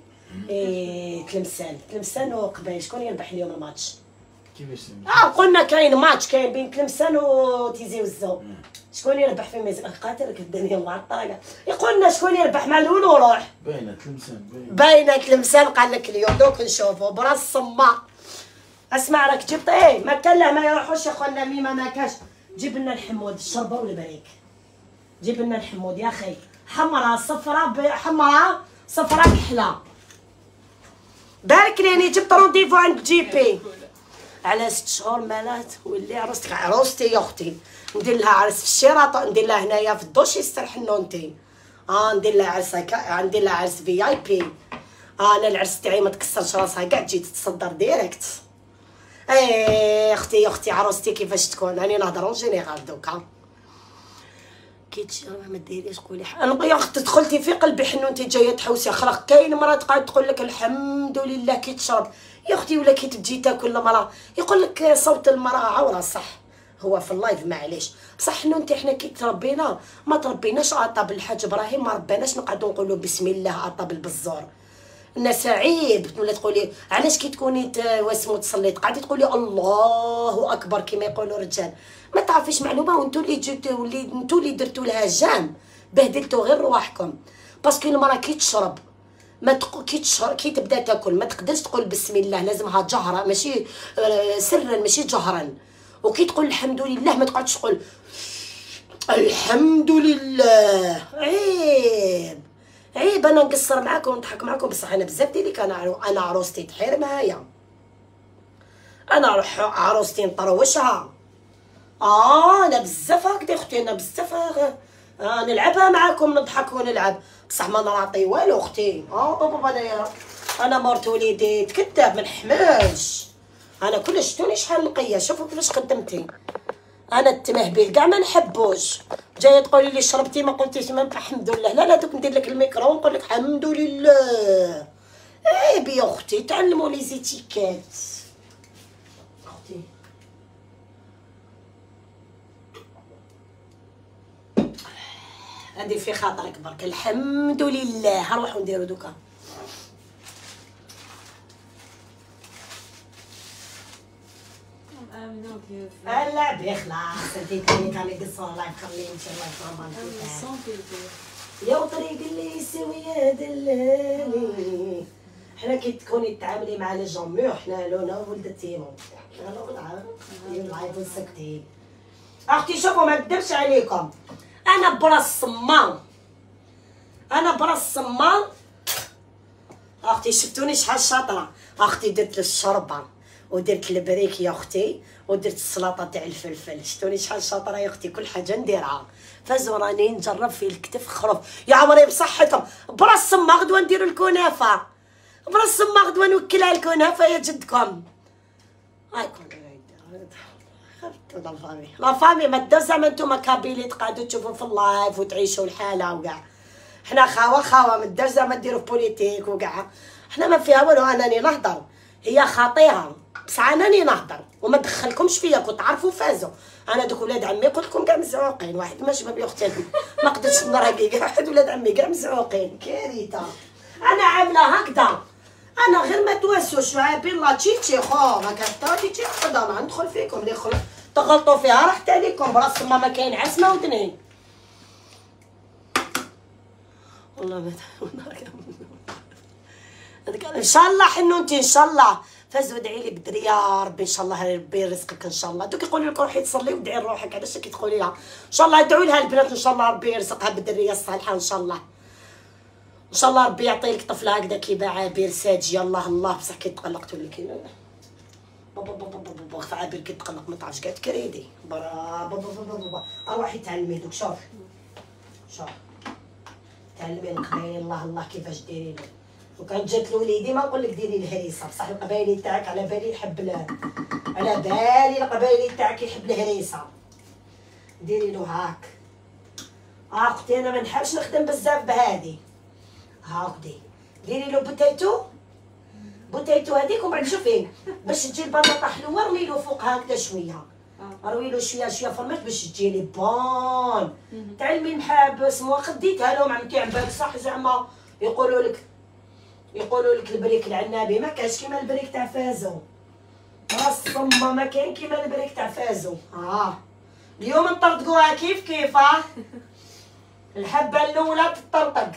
تلمسان وقبايل. شكون يربح اليوم الماتش؟ كيفاش قلنا كاين ماتش كاين بين تلمسان وتيزي وزو. شكون يربح في ميزان قاتلك الدنيا معطله. يقولنا شكون يربح مع الاول وروح. باينه تلمسان باينه تلمسان. قال لك اليوم دوك نشوفوا براس صما. اسمع راك جبت ما كان له ما يروحوش يا خونا ميمه ما كاش. جيب لنا الحمود الشربه والبريك. جيب لنا الحمود يا اخي. حمراء صفراء حمراء صفراء كحله. بارك لي جبت رونديفو عند جي بي على 6 شهور مالات. ولي عروستك عروستي يا اختي. ندير لها عرس في الشيراطه، ندير لها هنايا في الدوش يستريح نونتي. ندير لها عرس هكا، ندير لها عرس في اي بي. انا العرس تاعي ما تكسرش راسها كاع تجي تتصدر ديريكت. اختي يا اختي عروستي كيفاش تكون. راني نهضر جينيرال دوكا. كي تجي ما ديريش قولي يا اختي دخلتي في قلبي حنونتي جايه تحوسي خلاص. كاين مرا تقعد تقول لك الحمد لله كي تشرب يا اختي، ولا كي تجي تاكل المرا يقول لك صوت المرا عوره. صح هو في اللايف معليش، بصح حنونتي حنا كي تربينا ما تربيناش اطاب الحاج ابراهيم، ما ربيناش نقعدوا نقولوا بسم الله اطاب البزور. الناس عيب ولا تقولي علاش كي تكوني واسمو تصلي تقعدي تقولي الله اكبر كما يقولوا الرجال. ما تعرفيش معلومه وانتو اللي جيتو انتو اللي درتو لها جام بهدلتو غير رواحكم. باسكو المراه كي تشرب كي تبدا تاكل ما تقدرش تقول بسم الله، لازمها جهرا ماشي سرا ماشي جهرا. وكي تقول الحمد لله ما تقعدش تقول الحمد لله. عيب انا نقصر معاكم ونضحك معاكم، بصح انا بزاف ديالك انا عروستي تحير معايا. انا عروستي نطروشها. انا بزاف هكذا اختي، انا بزاف نلعبها معاكم نضحك ونلعب، بصح ما نعطي والو اختي. بابا انا مرت وليدي تكذب ما نحملش. انا كلش شتوني شحال نقيه. شوفوا كيفاش قدمتي. انا التمهبيل كاع ما نحبوش. جايه تقولي لي شربتي ما قلتيش ما الحمد لله. لا دوك ندير لك الميكرو ونقول لك الحمد لله بي اختي تعلموا لي زيتيكات اختي. هادي في خاطرك برك الحمد لله. نروحو نديرو دوكا. لا بخلاص انتي كاني قصه الله يخلي ان شاء الله يفرمان يا طريق اللي يسوي يا دلالي. حنا كي تكوني تتعاملي مع لي جامور حنا لونا ولد تيمون حنا لونا يلعبوا ساكتين. اختي شوفوا ما نكذبش عليكم انا براس صمام اختي شفتوني شحال شاطره اختي. درت الشربه ودرت البريك يا اختي ودرت السلطه تاع الفلفل. شفتوني شحال شاطره يا اختي كل حاجه نديرها. فازو راني نجرب في الكتف خروف يا عمري بصحتكم. براس ما غدوه نديرو الكنافه براس ما غدوه نوكلها الكنافه يا جدكم. هايكم لا فامي ما داو زعما نتوما كابيلي تقعدوا تشوفوا في اللايف وتعيشوا الحاله وكاع. حنا خاوه ما داو زعما نديروا بوليتيك وكاع. حنا ما فيها والو. انني نهضر هي خاطيها بصح انني نهضر وما دخلكمش فيا. كنت تعرفوا فازوا انا دوك ولاد عمي قلت لكم كاع مزعوقين. واحد ما شباب اختي ما قدرتش نراقي كاع. واحد ولاد عمي كاع مزعوقين كارثه. انا عامله هكذا انا غير ما توسوش عابين لا تشيتشي خو ما كتعطي تشي خدا ما ندخل فيكم اللي تغلطوا فيها راحت عليكم. براس ما كاين عسمه ودني والله ما ان شاء الله حنونتي ان شاء الله. فازوا ادعي لي بدري يا ربي ان شاء الله ربي يرزقك ان شاء الله. دوك يقولوا لك روحي تصلي ودعي لروحك علاش كي تقولي لها ان شاء الله ادعوا لها البنات ان شاء الله ربي يرزقها بالذريه الصالحه ان شاء الله. ان شاء الله ربي يعطي لك طفله هكذا كيبا عابر ساجيه. الله بصح كي تقلقت ولا كي بابا عابر كي تقلق ما تعرفش كاع تكريدي بابا روحي تعلمي دوك. شوف تعلمي القبايل الله كيفاش ديري له. وكان جات لوليدي ما نقول لك ديري الهريسه بصح القبايلي تاعك على بالي القبايلي تاعك يحب الهريسه ديري له هاك. اختي انا ما نحبش نخدم بزاف بهادي هاكدي. ديري له بوتيتو هذيك ومن بعد شوفي باش تجي البطاطا حلوه رمي له فوق هكذا شويه روي له شويه فرمات باش تجي لي بون. تعلمي محابس ما خديتها لهم عمتي عم بالك صح زعما يقولوا لك البريك العنابي ما كاش كيما البريك تاع فازو. راس الصمه ما كاين كيما البريك تاع فازو. اليوم نطرطقوها كيف الحبه الاولى تطرطق.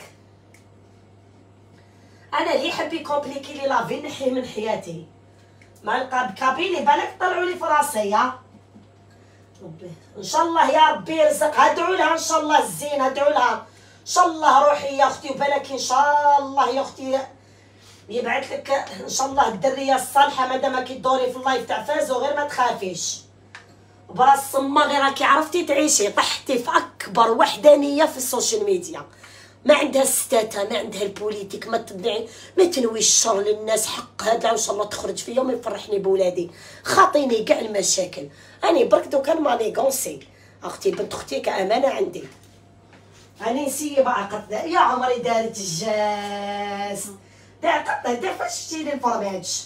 انا اللي يحب يكومبليكي لي لافي نحيه من حياتي. مع الكابيلي بالك طلعوا لي في راسي يا ربي. ان شاء الله يا ربي يرزقها. ادعوا لها ان شاء الله الزين ادعوا لها ان شاء الله. روحي يا اختي وبالك ان شاء الله يا اختي يبعث لك ان شاء الله الدريه الصالحه مادام كيدوري في اللايف تاع فازو. غير ما تخافيش براس صمه غير راكي عرفتي تعيشي. طحتي في اكبر وحدانيه في السوشيال ميديا. ما عندها ستاتها ما عندها البوليتيك ما تدعي ما تنوي الشر للناس. حق هذا ان شاء الله تخرج فيا وما يفرحني بولادي. خاطيني كاع المشاكل. اني برك دوكا مانيغونسي اختي بنت اختي كامانه عندي. اني نسيب عقد يا عمري دارت الجاز دار فاش شتي لي الفرماج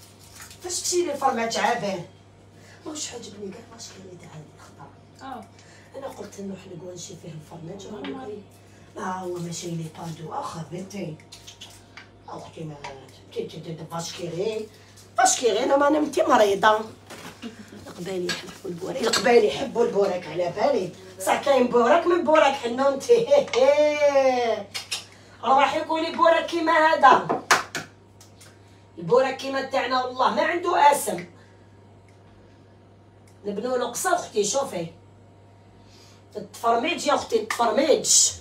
عابان واش عجبني كاع واش كاين اللي تعاني الخضر. انا قلت نروح نقونشي فيه الفرماج هو ماشي لي طادو بنتي اختي ما تي باشكيري انا ما نمتي مريضه. القبايل يحبوا البوراك على بالي صح كاين بوراك من بوراك حنونتي روحي قولي بوراك كيما هذا البوراك كيما تاعنا والله ما عنده اسم. نبنوا له قصه اختي. شوفي التفرميج يا اختي التفرميج.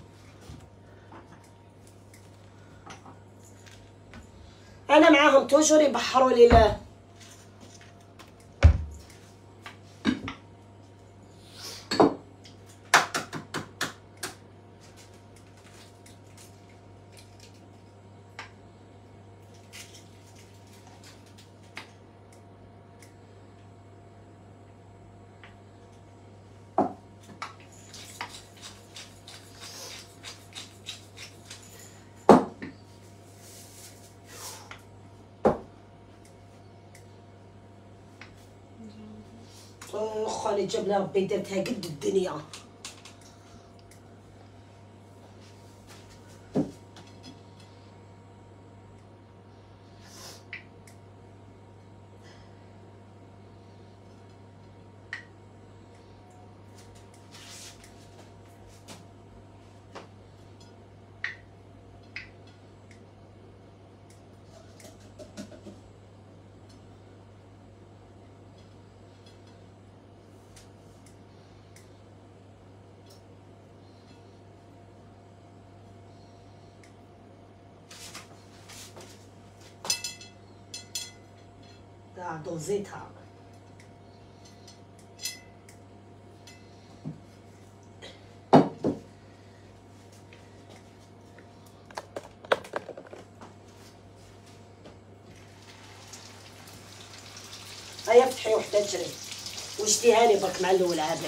انا معاهم توجور يبحروا لي خالي جاب لي ربي درتها قد الدنيا. دوزيتها. هيا فتحي وحده تجري وشتيها لي برك مع الاول عاد.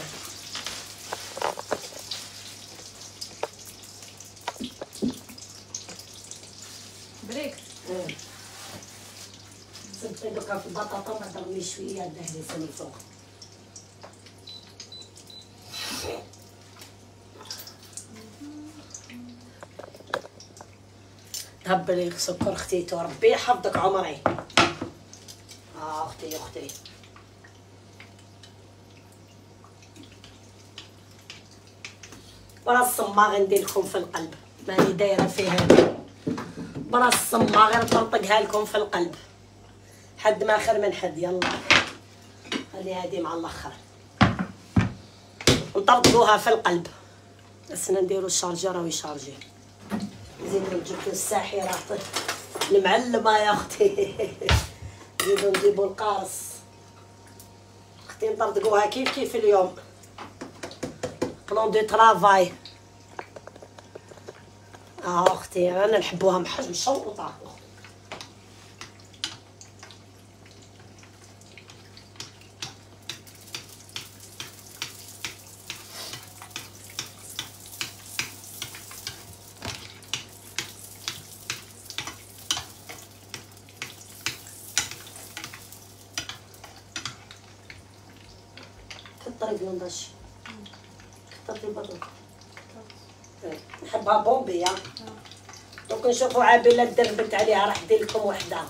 بريك صدقي دوكا في البطاطا بعد غني شويه دهنيسه من الفوق. تهبلي سكر ختيتو ربي يحفظك عمري. اختي اختي برا الصماغ ندير لكم في القلب ماني دايره فيها برا الصماغ غير نطرطقها لكم في القلب حد ما خير من حد. يلا خلي هادي مع الاخر نطرطقوها في القلب. بس نديرو الشارجر راهو يشارجي. نزيدو نجيبو الساحره المعلمه يا اختي. نزيدو نجيبو القارص اختي نطرطقوها كيف كيف اليوم. بلون دو طرافاي. اختي انا نحبوها مشوطه. كتري بلونداش كتري البطل. نحبها بومبي. دوك نشوفوا عابله دربت عليها راح ندير لكم وحده.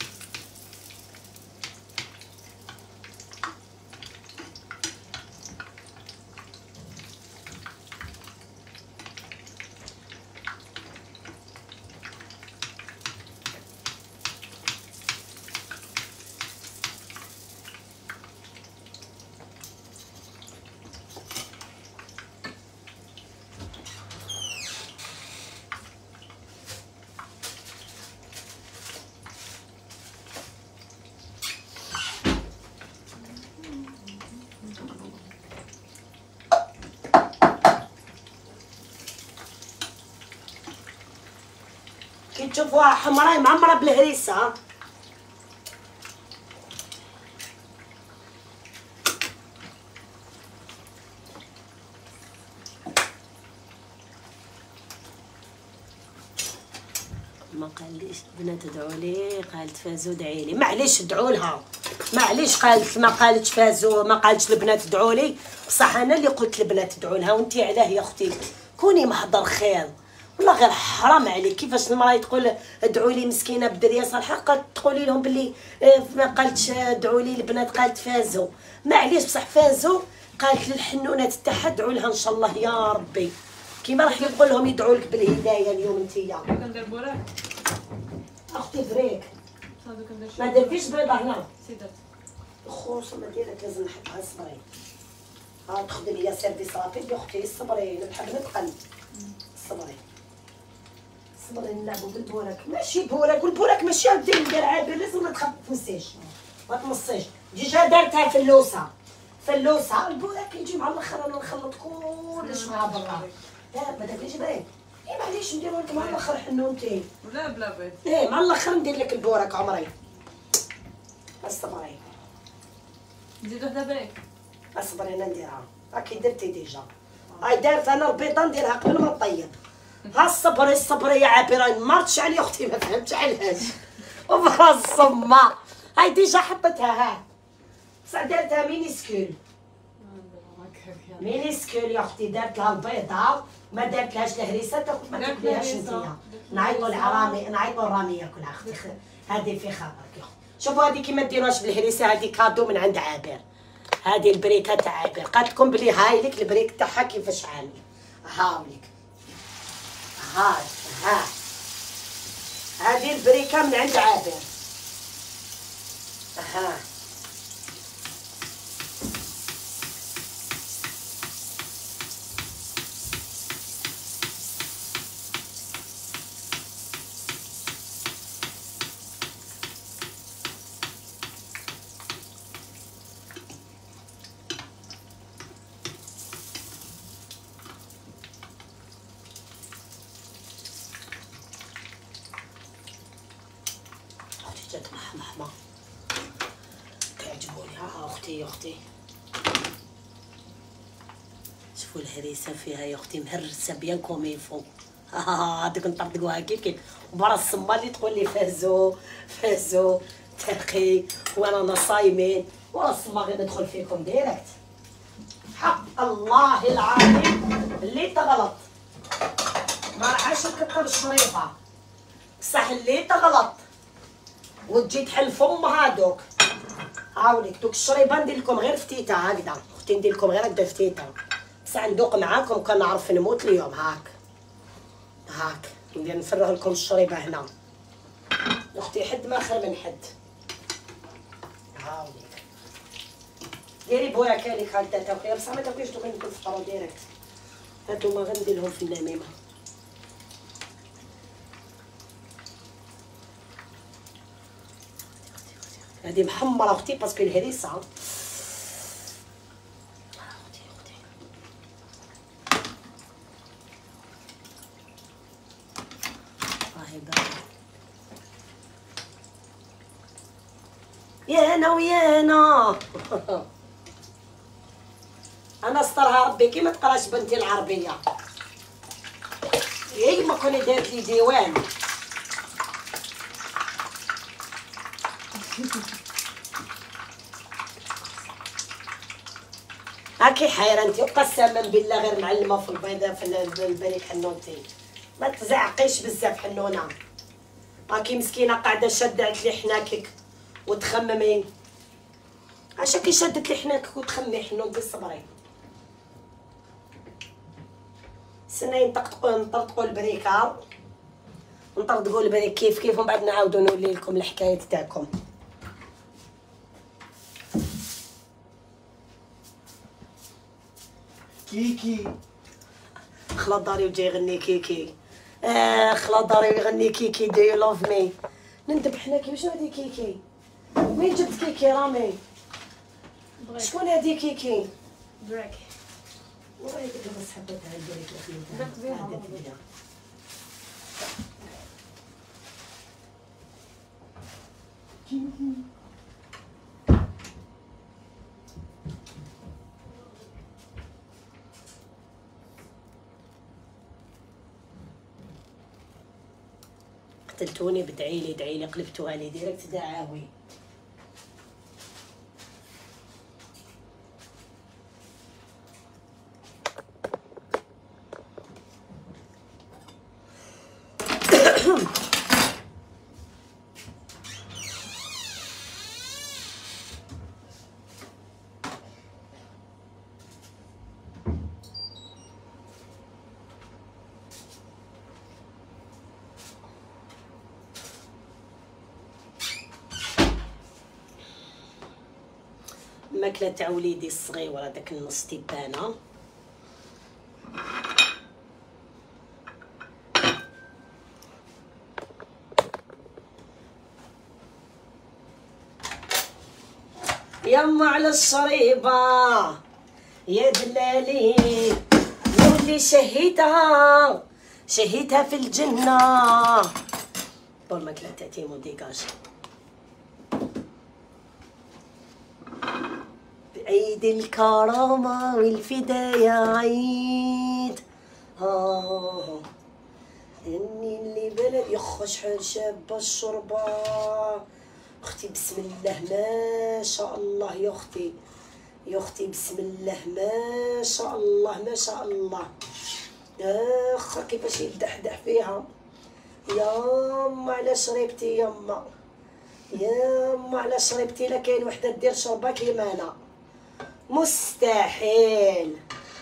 كي تشوفوها حمراء معمره بالهريسه. ما قاليش البنات ادعوا لي، قالت فازو دعي لي. معليش ادعوا لها، معليش قالت ما قالتش فازو، ما قالتش البنات ادعوا لي، بصح انا اللي قلت البنات ادعوا لها. وانتي علاه يا اختي كوني محضر خير والله غير حرام عليك. كيفاش المراه تقول ادعوا لي مسكينه بدريه صالحه قالت تقولي لهم باللي ما قالتش ادعوا لي البنات قالت فازو. معليش بصح فازو قالت للحنونات تاعها ادعوا لها ان شاء الله يا ربي. كيما راح يقول لهم يدعوا لك بالهدايه اليوم انتيا. كندير بوراك اختي فريك ما درتيش بيضه هنا سيدات خوصه ما ديرك لازم نحطها. صبري تاخذي ليا سيرفيس رابيد يا اختي. صبري نحب نتقن. صبري نلعبوا بالبوراك. ماشي بوراك والبوراك ماشي غادي ندير عابر. لازم ما تخبصيش ما تمصيش. ديجا دارتها فلوسه البوراك يجي مع الاخر. انا نخلط كلش مع برا. لا ما داكليش بريد. معليش نديرو لك مع الاخر حنونتي ولا بلا بيض. مع الاخر ندير لك البوراك عمري. اصبري نزيدو حدا بريك. اصبري انا نديرها راكي درتي ديجا. هاي دارت انا البيضه نديرها قبل ما نطيب. ها صبري يا عابره مرتش علي اختي ما فهمتش علاش. وبرا الصمه هاي ديجا حطيتها. ها بصح دارتها مينيسكول. مينيسكول يا اختي، دارت لها البيضه ما دارت لهاش الهريسه، تاكل ما تاكليهاش نتيا. نعيطوا للعرامي، نعيطوا لرامي ياكلها اختي. هذه في خبرك يا اختي. شوفوا هذه كي ما ديروهاش بالهريسه، هذه كادو من عند عابر. هذه البريكه تاع عابر، قالت لكم بلي هايلك البريك تاعها كيفاش عامل. هاوليك ها هذه البريكه من عند عابر. ها جات محمحمة تعجبوني. اختي يا اختي شوفوا الهريسه فيها يا اختي مهرسه بيان كوميفو. هادوك نطردقوها كيف برا الصما اللي تقول لي فازو تاقي وانا صايمين، ورا الصما غير ندخل فيكم ديريكت. حق الله العظيم اللي تغلط ما راحش نكثر الشريفه، بصح اللي تغلط وتجي تحل فم هادوك. هاوليك دوك الشريبه ندير لكم غير فتيته هكذا اختي، ندير لكم غير هكذا فتيته، بصح ندوق معاكم كان نعرف نموت اليوم. هاك ندير نفرغ لكم الشريبه هنا اختي، حد ما خير من حد. هاوليك ديري بويا كالك هكذا تاكلي، بصح ما تاكليش دوك ندير الفطور ديريكت. هادوما غندير لهم في النميمه. هذه محمره اختي باسكو الهريسه. اختي راهي باينه. يانا ويانا. انا استرها ربي كي ما تقراش بنتي العربيه، هي ما كوني دارت لي ديوان. هاكي حيره انت، قسما بالله غير معلمه في البيضه في البريك حنونتي. ما تزعقيش بزاف حنونه، هاكي مسكينه قاعده شدات لي حناكك وتخممي. عشا كي شدت لي حناكك وتخمي حنونتي صبري. سناي نطرطقوا البريكه ونطردقوا البريك كيف ومن بعد نعاودوا نولي لكم الحكايه تاعكم. كيكي خلا داري وجاي يغني كيكي. خلا داري يغني كيكي دو يو لوف مي. نندب حناكي واش هادي كيكي؟ وين جبت كيكي رامي؟ شكون هادي كيكي؟ بريك والله هذيك بس حبيتها البريك الاخير درت بيها. قتلتوني بدعيلي قلبتوها لي ديريكت دعاوي. الماكله تاع وليدي الصغير داك النص تيبانه. يما على الشريبه يا دلالي واللي شهيتها في الجنه. والماكله تاع تيمو ديكاج. عيد الكرامة والفداية عيد. اني اللي بلد يخ شحال شابة الشربة اختي، بسم الله ما شاء الله يا اختي. يا اختي بسم الله ما شاء الله ما شاء الله. اخ كيفاش يدحدح فيها. ياما على شريبتي ياما، ياما على شريبتي. لا كاين وحده دير شربه كيما انا، مستحيل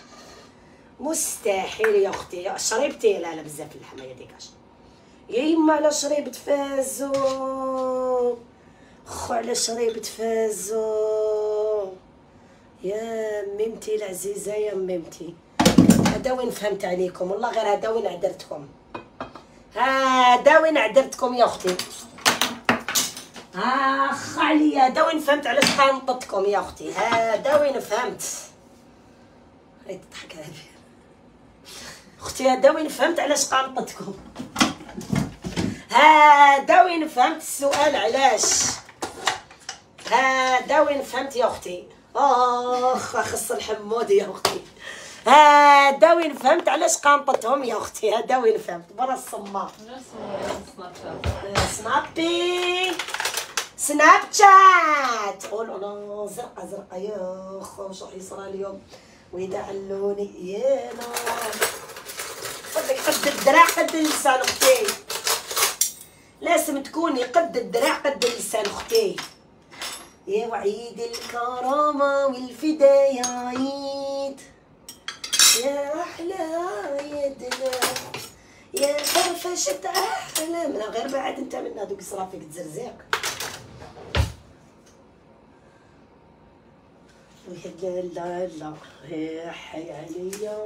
مستحيل يا اختي. شريبتي لا لا بزاف اللحمه يا ديكاش. يا يما على شريبة فازو، خو على شريبة فازو يا ميمتي العزيزه يا ميمتي. هذا وين فهمت عليكم والله، غير هذا وين عدرتكم، هذا وين عدرتكم يا اختي. اخ عليا هذا وين فهمت علاش حنطتكم يا اختي، هذا وين فهمت. هاي تضحك هذه اختي، هذا وين فهمت علاش قنطتكم، هذا وين فهمت السؤال علاش، هذا وين فهمت يا اختي. اخ خص الحمود يا اختي، هذا وين فهمت علاش قنطتهم يا اختي، هذا وين فهمت. برا الصماء سنابي سناب شات. قولوا زرقه زرقه يا اخو شو يصرى اليوم وإذا علوني يا نار. قدك قد الدراع قد اللسان اختي، لازم تكوني قد الدراع قد اللسان اختي. يا وعيد الكرامة والفدايات يا أحلى يدنا يا فرفشة أحلامنا. غير بعد انت من هذوك صرافيك تزرزاق. لا لا لا يا حي عليا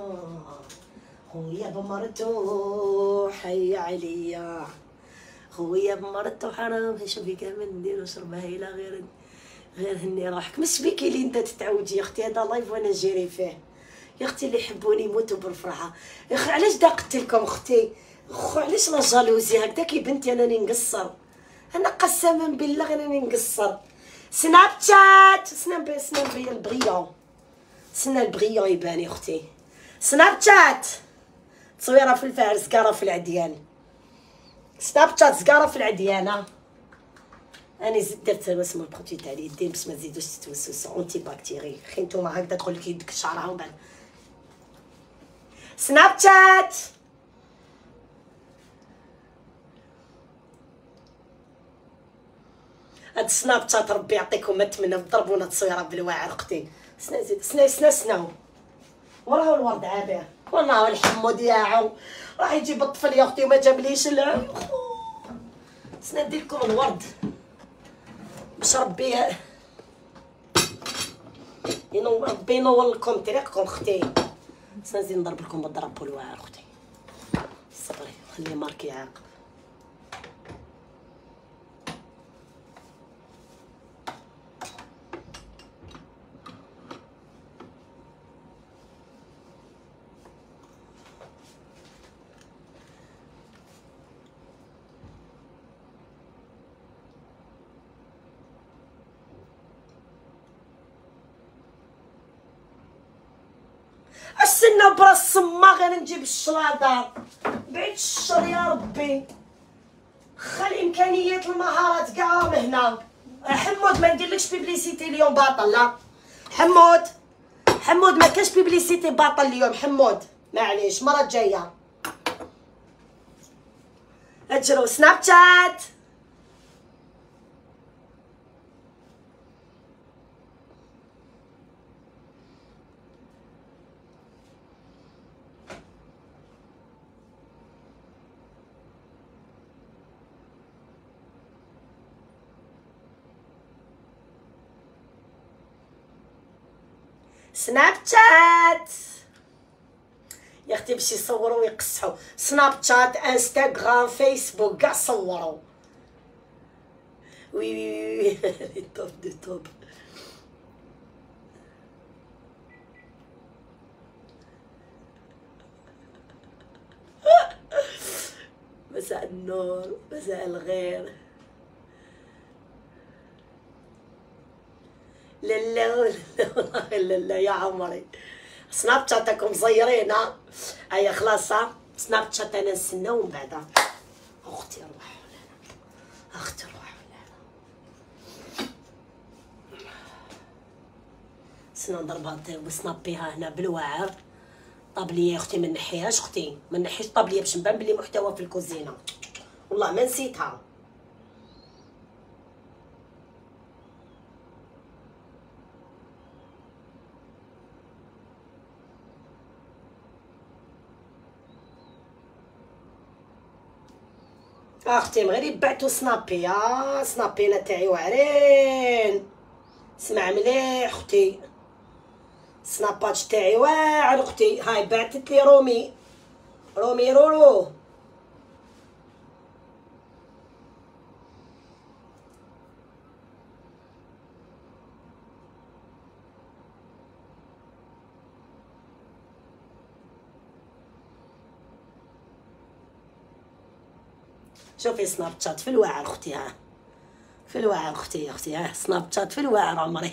خويا بمرتو، حي عليا خويا بمرتو حرام. شوفي كامل ندير وشربها هيلا غير هني روحك. مش بيكي اللي انت تتعوجي يا اختي، هذا لايف وانا نجري فيه يا اختي. اللي يحبوني يموتوا بالفرحه. يا اخي علاش داقت لكم اختي، خو علاش لا جالوزي هكذا كي بنتي. انا نقصر، انا قسما بالله انا نقصر. سناب شات سناب البغيون، سنا البغيون يبان يا اختي. سناب شات تصويره في الفارس سكاره في العديان. سناب شات سكاره في العديان. انا درت اسمه البروتي تاع اليدين باش ما تزيدوش تتوسوسوا، اونتي باكتيري. خي نتوما هكذا تدخل لك يدك شعرها ومن بعد. سناب شات هاد سناب شات ربي يعطيكم اتمنى تضربونا تصويره بالواعر اختي. سنا زيد سنا وراه الورد عابيه والله. الحمود ياعو راح يجيب الطفل يا اختي وما جابليش سنا ندير لكم الورد باش ربي ينور لكم طريقكم اختي. سنا نزيد نضرب لكم بالضرب بالواعر اختي. صبري خلي ماركي يعاقب. استنى براس الصما غير نجيب الشلاضه بعيد الشر يا ربي. خلي امكانيات المهارات كاع راهم هنا. حمود ما نديرلكش بيبليسيتي اليوم باطل. لا حمود ما كاش بيبليسيتي باطل اليوم. حمود معليش المره الجايه. اجرو سناب شات. سناب شات يا اختي باش يصوروا ويقصحوا. سناب شات انستغرام فيسبوك كاع صوروا. وي وي وي توب دي توب. مساء النور مساء الخير. لا لا يا عمري. سناب شاتكم صايرين هيا خلاص. سناب شات انا نستناو من بعد. اختي روح اختي روح سنا نضربها وسنابيها هنا بالواعر. طابليه يا اختي ما نحيهاش اختي، ما نحيش طابليه باش نبان بلي محتوى في الكوزينه، والله ما نسيتها. اختي مغرب بعتو سنابي، سنابينا تاعي واعرين، سمع مليح اختي، سنابات تاعي واعر اختي. هاي بعثت لي رومي رورو. شوفي سناب شات في الواعر اختي، ها في الواعر اختي، ها سناب شات في الواعر عمري.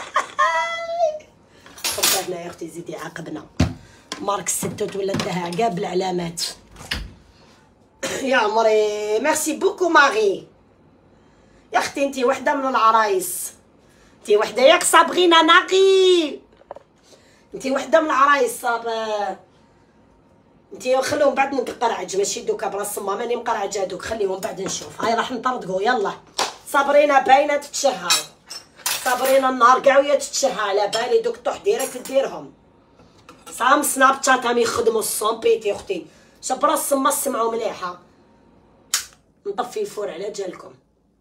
خبرنا يا اختي زيدي عاقبنا، مارك الستوت ولا داها كاع بالعلامات. يا عمري ميرسي بوكو ماغي. يا اختي انتي وحده من العرايس، انتي وحده ياك صابغينا ناقي، انتي وحده من العرايس صاب. انتي خليهم بعد نقرعج، ماشي دوكا براس ما ماني مقرعجه دوك، خليهم بعد نشوف. هاي راح نطردقو يلا. صابرينا باينه تتشهى، صابرينا النهار كاع وهي تتشهى، على بالي دوك طوح ديريكت ديرهم. صام سناب شات هم يخدموا الصومبيتي اختي، شوف راس ما سمعوا مليحه. نطفي الفور على جالكم.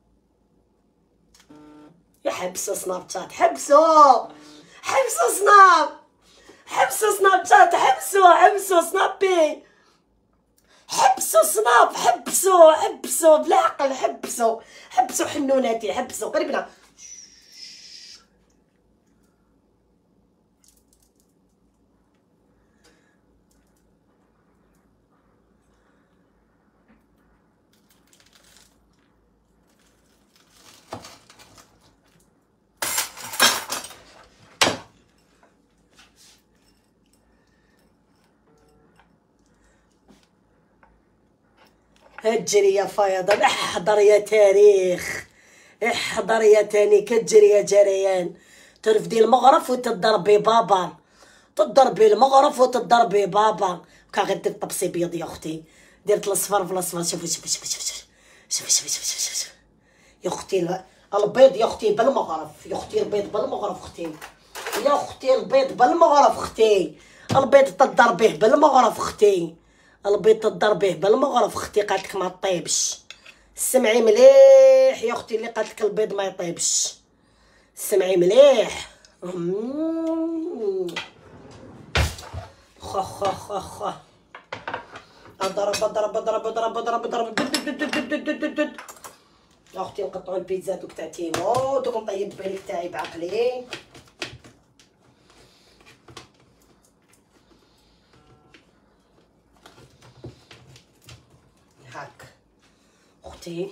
يحبسوا سناب شات، حبسوا سناب، حبسوا سناب شات، حبسوا سنابي، حبسوا سناب، حبسوا بالعقل، حبسوا حنوناتي، حبسوا قريبنا. هتجري يا فيضان، احضر يا تاريخ، احضر يا تاني كتجري يا جريان. ترفدي المغرف وتضربي بابا، تضربي المغرف وتضربي بابا. كا غير دير طبسي بيض يا اختي، درت الاصفر في الاصفر. شوفي شوفي شوفي شوفي شوفي شوفي شوفي شوفي شوفي يا اختي البيض يا اختي بالمغرف، يا اختي البيض بالمغرف اختي، يا اختي البيض بالمغرف اختي، البيض تضربيه بالمغرف اختي، البيض تضربيه بالمغرف اختي. قالتلك ما طيبش، سمعي مليح يا اختي، اللي قالتلك البيض ما يطيبش سمعي مليح. خا خا خا خا اضرب اضرب اضرب اضرب اضرب اضرب يا اختي. نقطعوا البيتزا دوك تاع تيمو، دوك نطيب بالك تاعي بعقلي. هاك اختي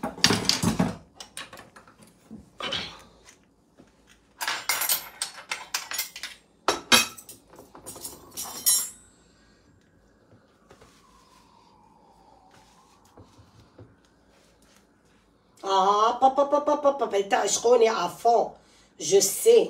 papa, تعشقوني à fond, je sais.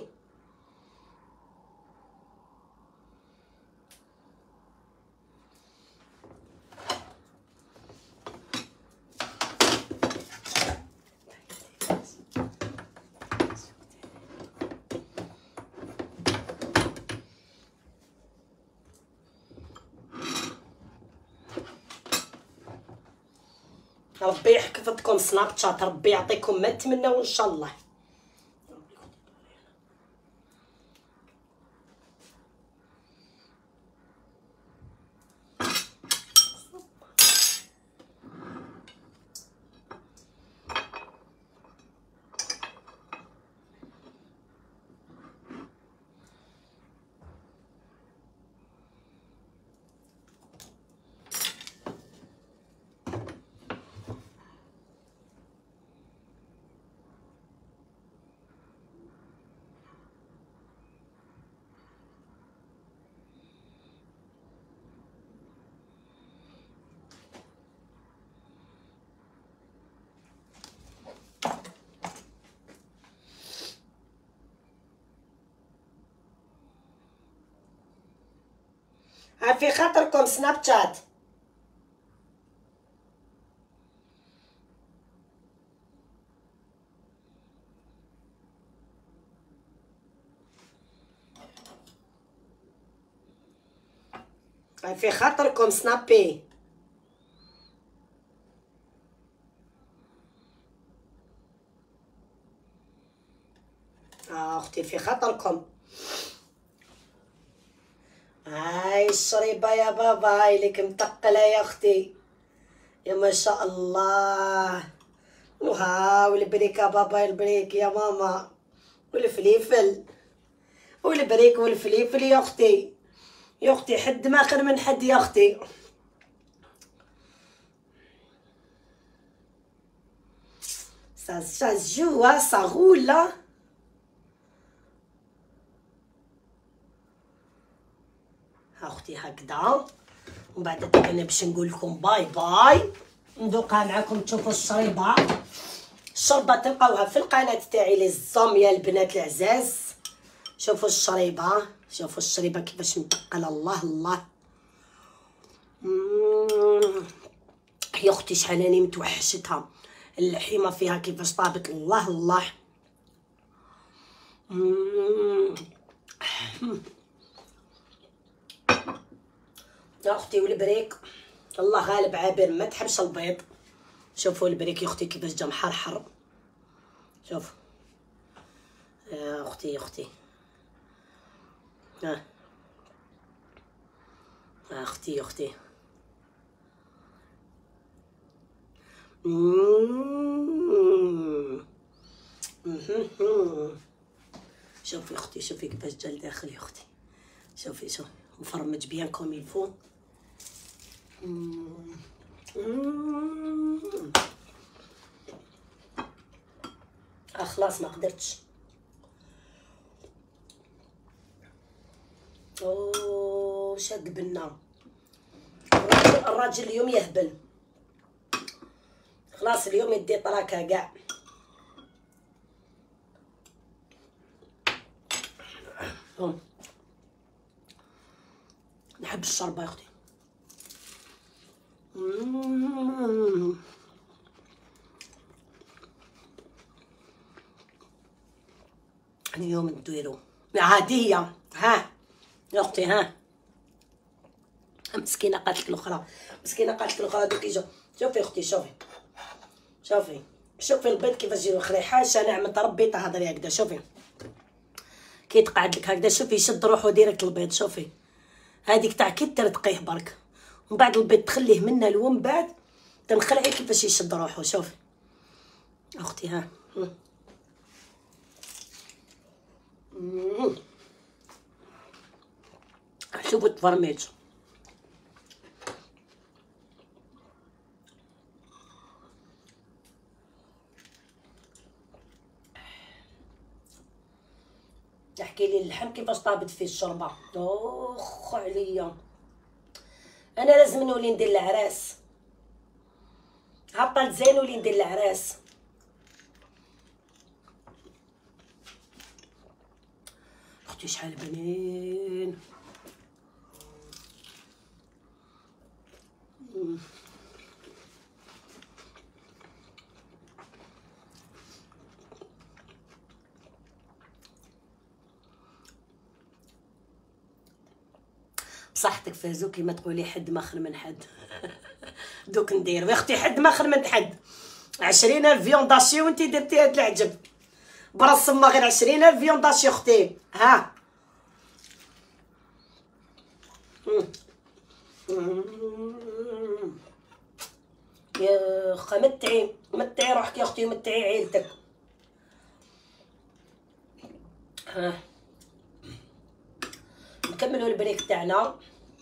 ربي يحفظكم سناب شات، ربي يعطيكم ما تمناو ان شاء الله. في خاطركم سناب شات. في خاطركم سنابي. اختي في خاطركم. هاي الشريبه يا بابا، هاي لك متقله يا اختي، يا ما شاء الله. وها والبريك يا بابا، البريك يا ماما، والفليفل والبريك والفليفل يا اختي، يا اختي حد ما خير من حد يا اختي. ça joue ça roule là. اختي هكذا، ومن بعد انا باش نقول لكم باي باي، ندوقها معكم تشوفوا الشريبه. الشربه تلقاوها في القناه تاعي لي زوم يا البنات العزاز. شوفوا الشريبه، شوفوا الشريبه كيفاش متقله. الله الله يا اختي شحال راني متوحشتها. اللحيمه فيها كيفاش طابت. الله الله يا اختي. والبريك الله غالب عابر، ما تحبش البيض. شوفوا البريك يا اختي كيفاش جا محرحر. شوف يا اختي، يا اختي ها اختي، يا اختي شوفي اختي، شوفي كيفاش جا لداخل يا اختي. شوفي شوفي مفرمج بيان كوم يلفو. خلاص ما قدرتش. اوه شاد بنا الراجل اليوم يهبل. خلاص اليوم يدي طراكه كاع. نحب الشربه يا اختي. اليوم نديرو عاديه. ها يا اختي ها، مسكينه قالت لك الاخرى، مسكينه قالت لك الاخرى دوك يجوا. شوفي اختي، شوفي شوفي شوفي البيض كيفاش يجي خري. حاشا نعمه ربي تهضري هكذا. شوفي كي تقعد لك هكذا، شوفي يشد روحو ديريكت البيض. شوفي هذيك تاع كي ترتقيه برك، ومن بعد البيض تخليه منا ومن بعد تنخلعي كيفاش يشد روحو. شوفي اختي ها. شوفوا التفرميج. تحكي لي اللحم كيفاش طابت فيه الشوربه. اخ عليا، انا لازم نولي ندير العراس. هبطت زين ولي ندير العراس. اختي شحال بنين. بصحتك فازوكي، ما تقولي حد ماخر من حد. دوك ندير يا اختي حد ماخر من حد. 20,000 فيونداشي وانتي درتي هاد العجب براس ما غير 20,000 فيونداشي اختي. ها يا خا متعي متعي روحك يا اختي ومتعي عيلتك. ها نكملوا البريك تاعنا.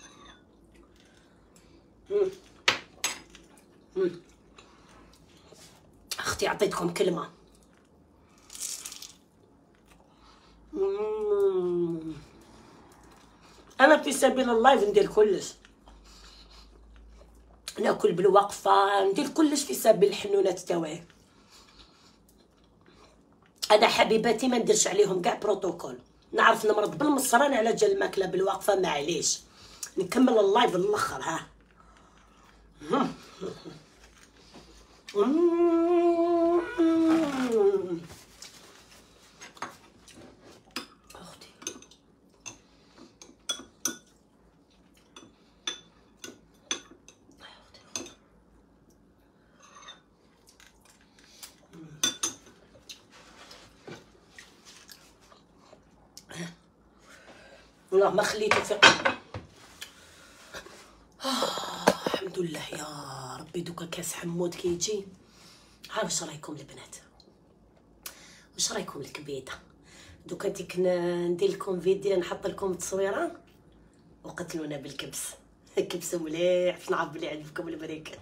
اختي عطيتكم كلمه. انا في سبيل اللايف ندير كلش، ناكل بالوقفه، ندير كلش في سبيل الحنونات تاوعي. انا حبيباتي ما نديرش عليهم كاع بروتوكول. نعرف نمرض بالمصران على جال الماكله بالوقفه، معليش نكمل اللايف للاخر. ها اختي والله ما خليته في الحمد لله يا ربي. دوكا كاس حمود كيجي. ها واش رايكم البنات؟ واش رايكم الكبيده؟ دوكا ديك ندير لكم فيديو، نحط لكم تصويره وقتلونا بالكبس. كبسوا مليح باش نعرف بلي عجبكم البريك.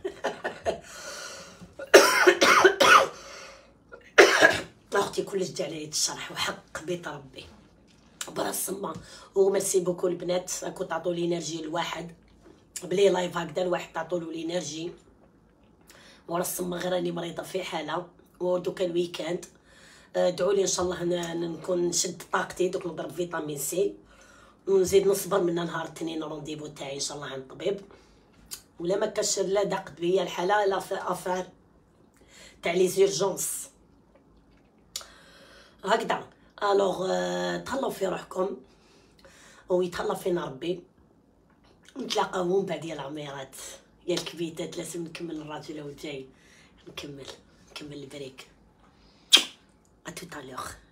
اختي كلش جا عليا الشرح وحق بيت ربي براس السما. وميرسي بوكو البنات، راكو تعطوا لي انرجي الواحد بلي لايف هكذا، الواحد تعطوا له الانرجي. ورا السما غير راني مريضه في حاله، ودوكا الويكاند ادعوا لي ان شاء الله نكون نشد طاقتي. دوك نضرب فيتامين سي ونزيد نصبر من نهار الاثنين رونديفو تاعي ان شاء الله عند الطبيب. ولا ما كاش لا ضاقت بيا الحاله لا في افار تاع لي زيرجونس هكذا. الوغ تهلاو في روحكم ويتهلا فينا ربي. نتلاقاو من بعد يا العميرات يا الكبيدات. لازم نكمل الراجل هو جاي. نكمل البريك. اتو تالوغ.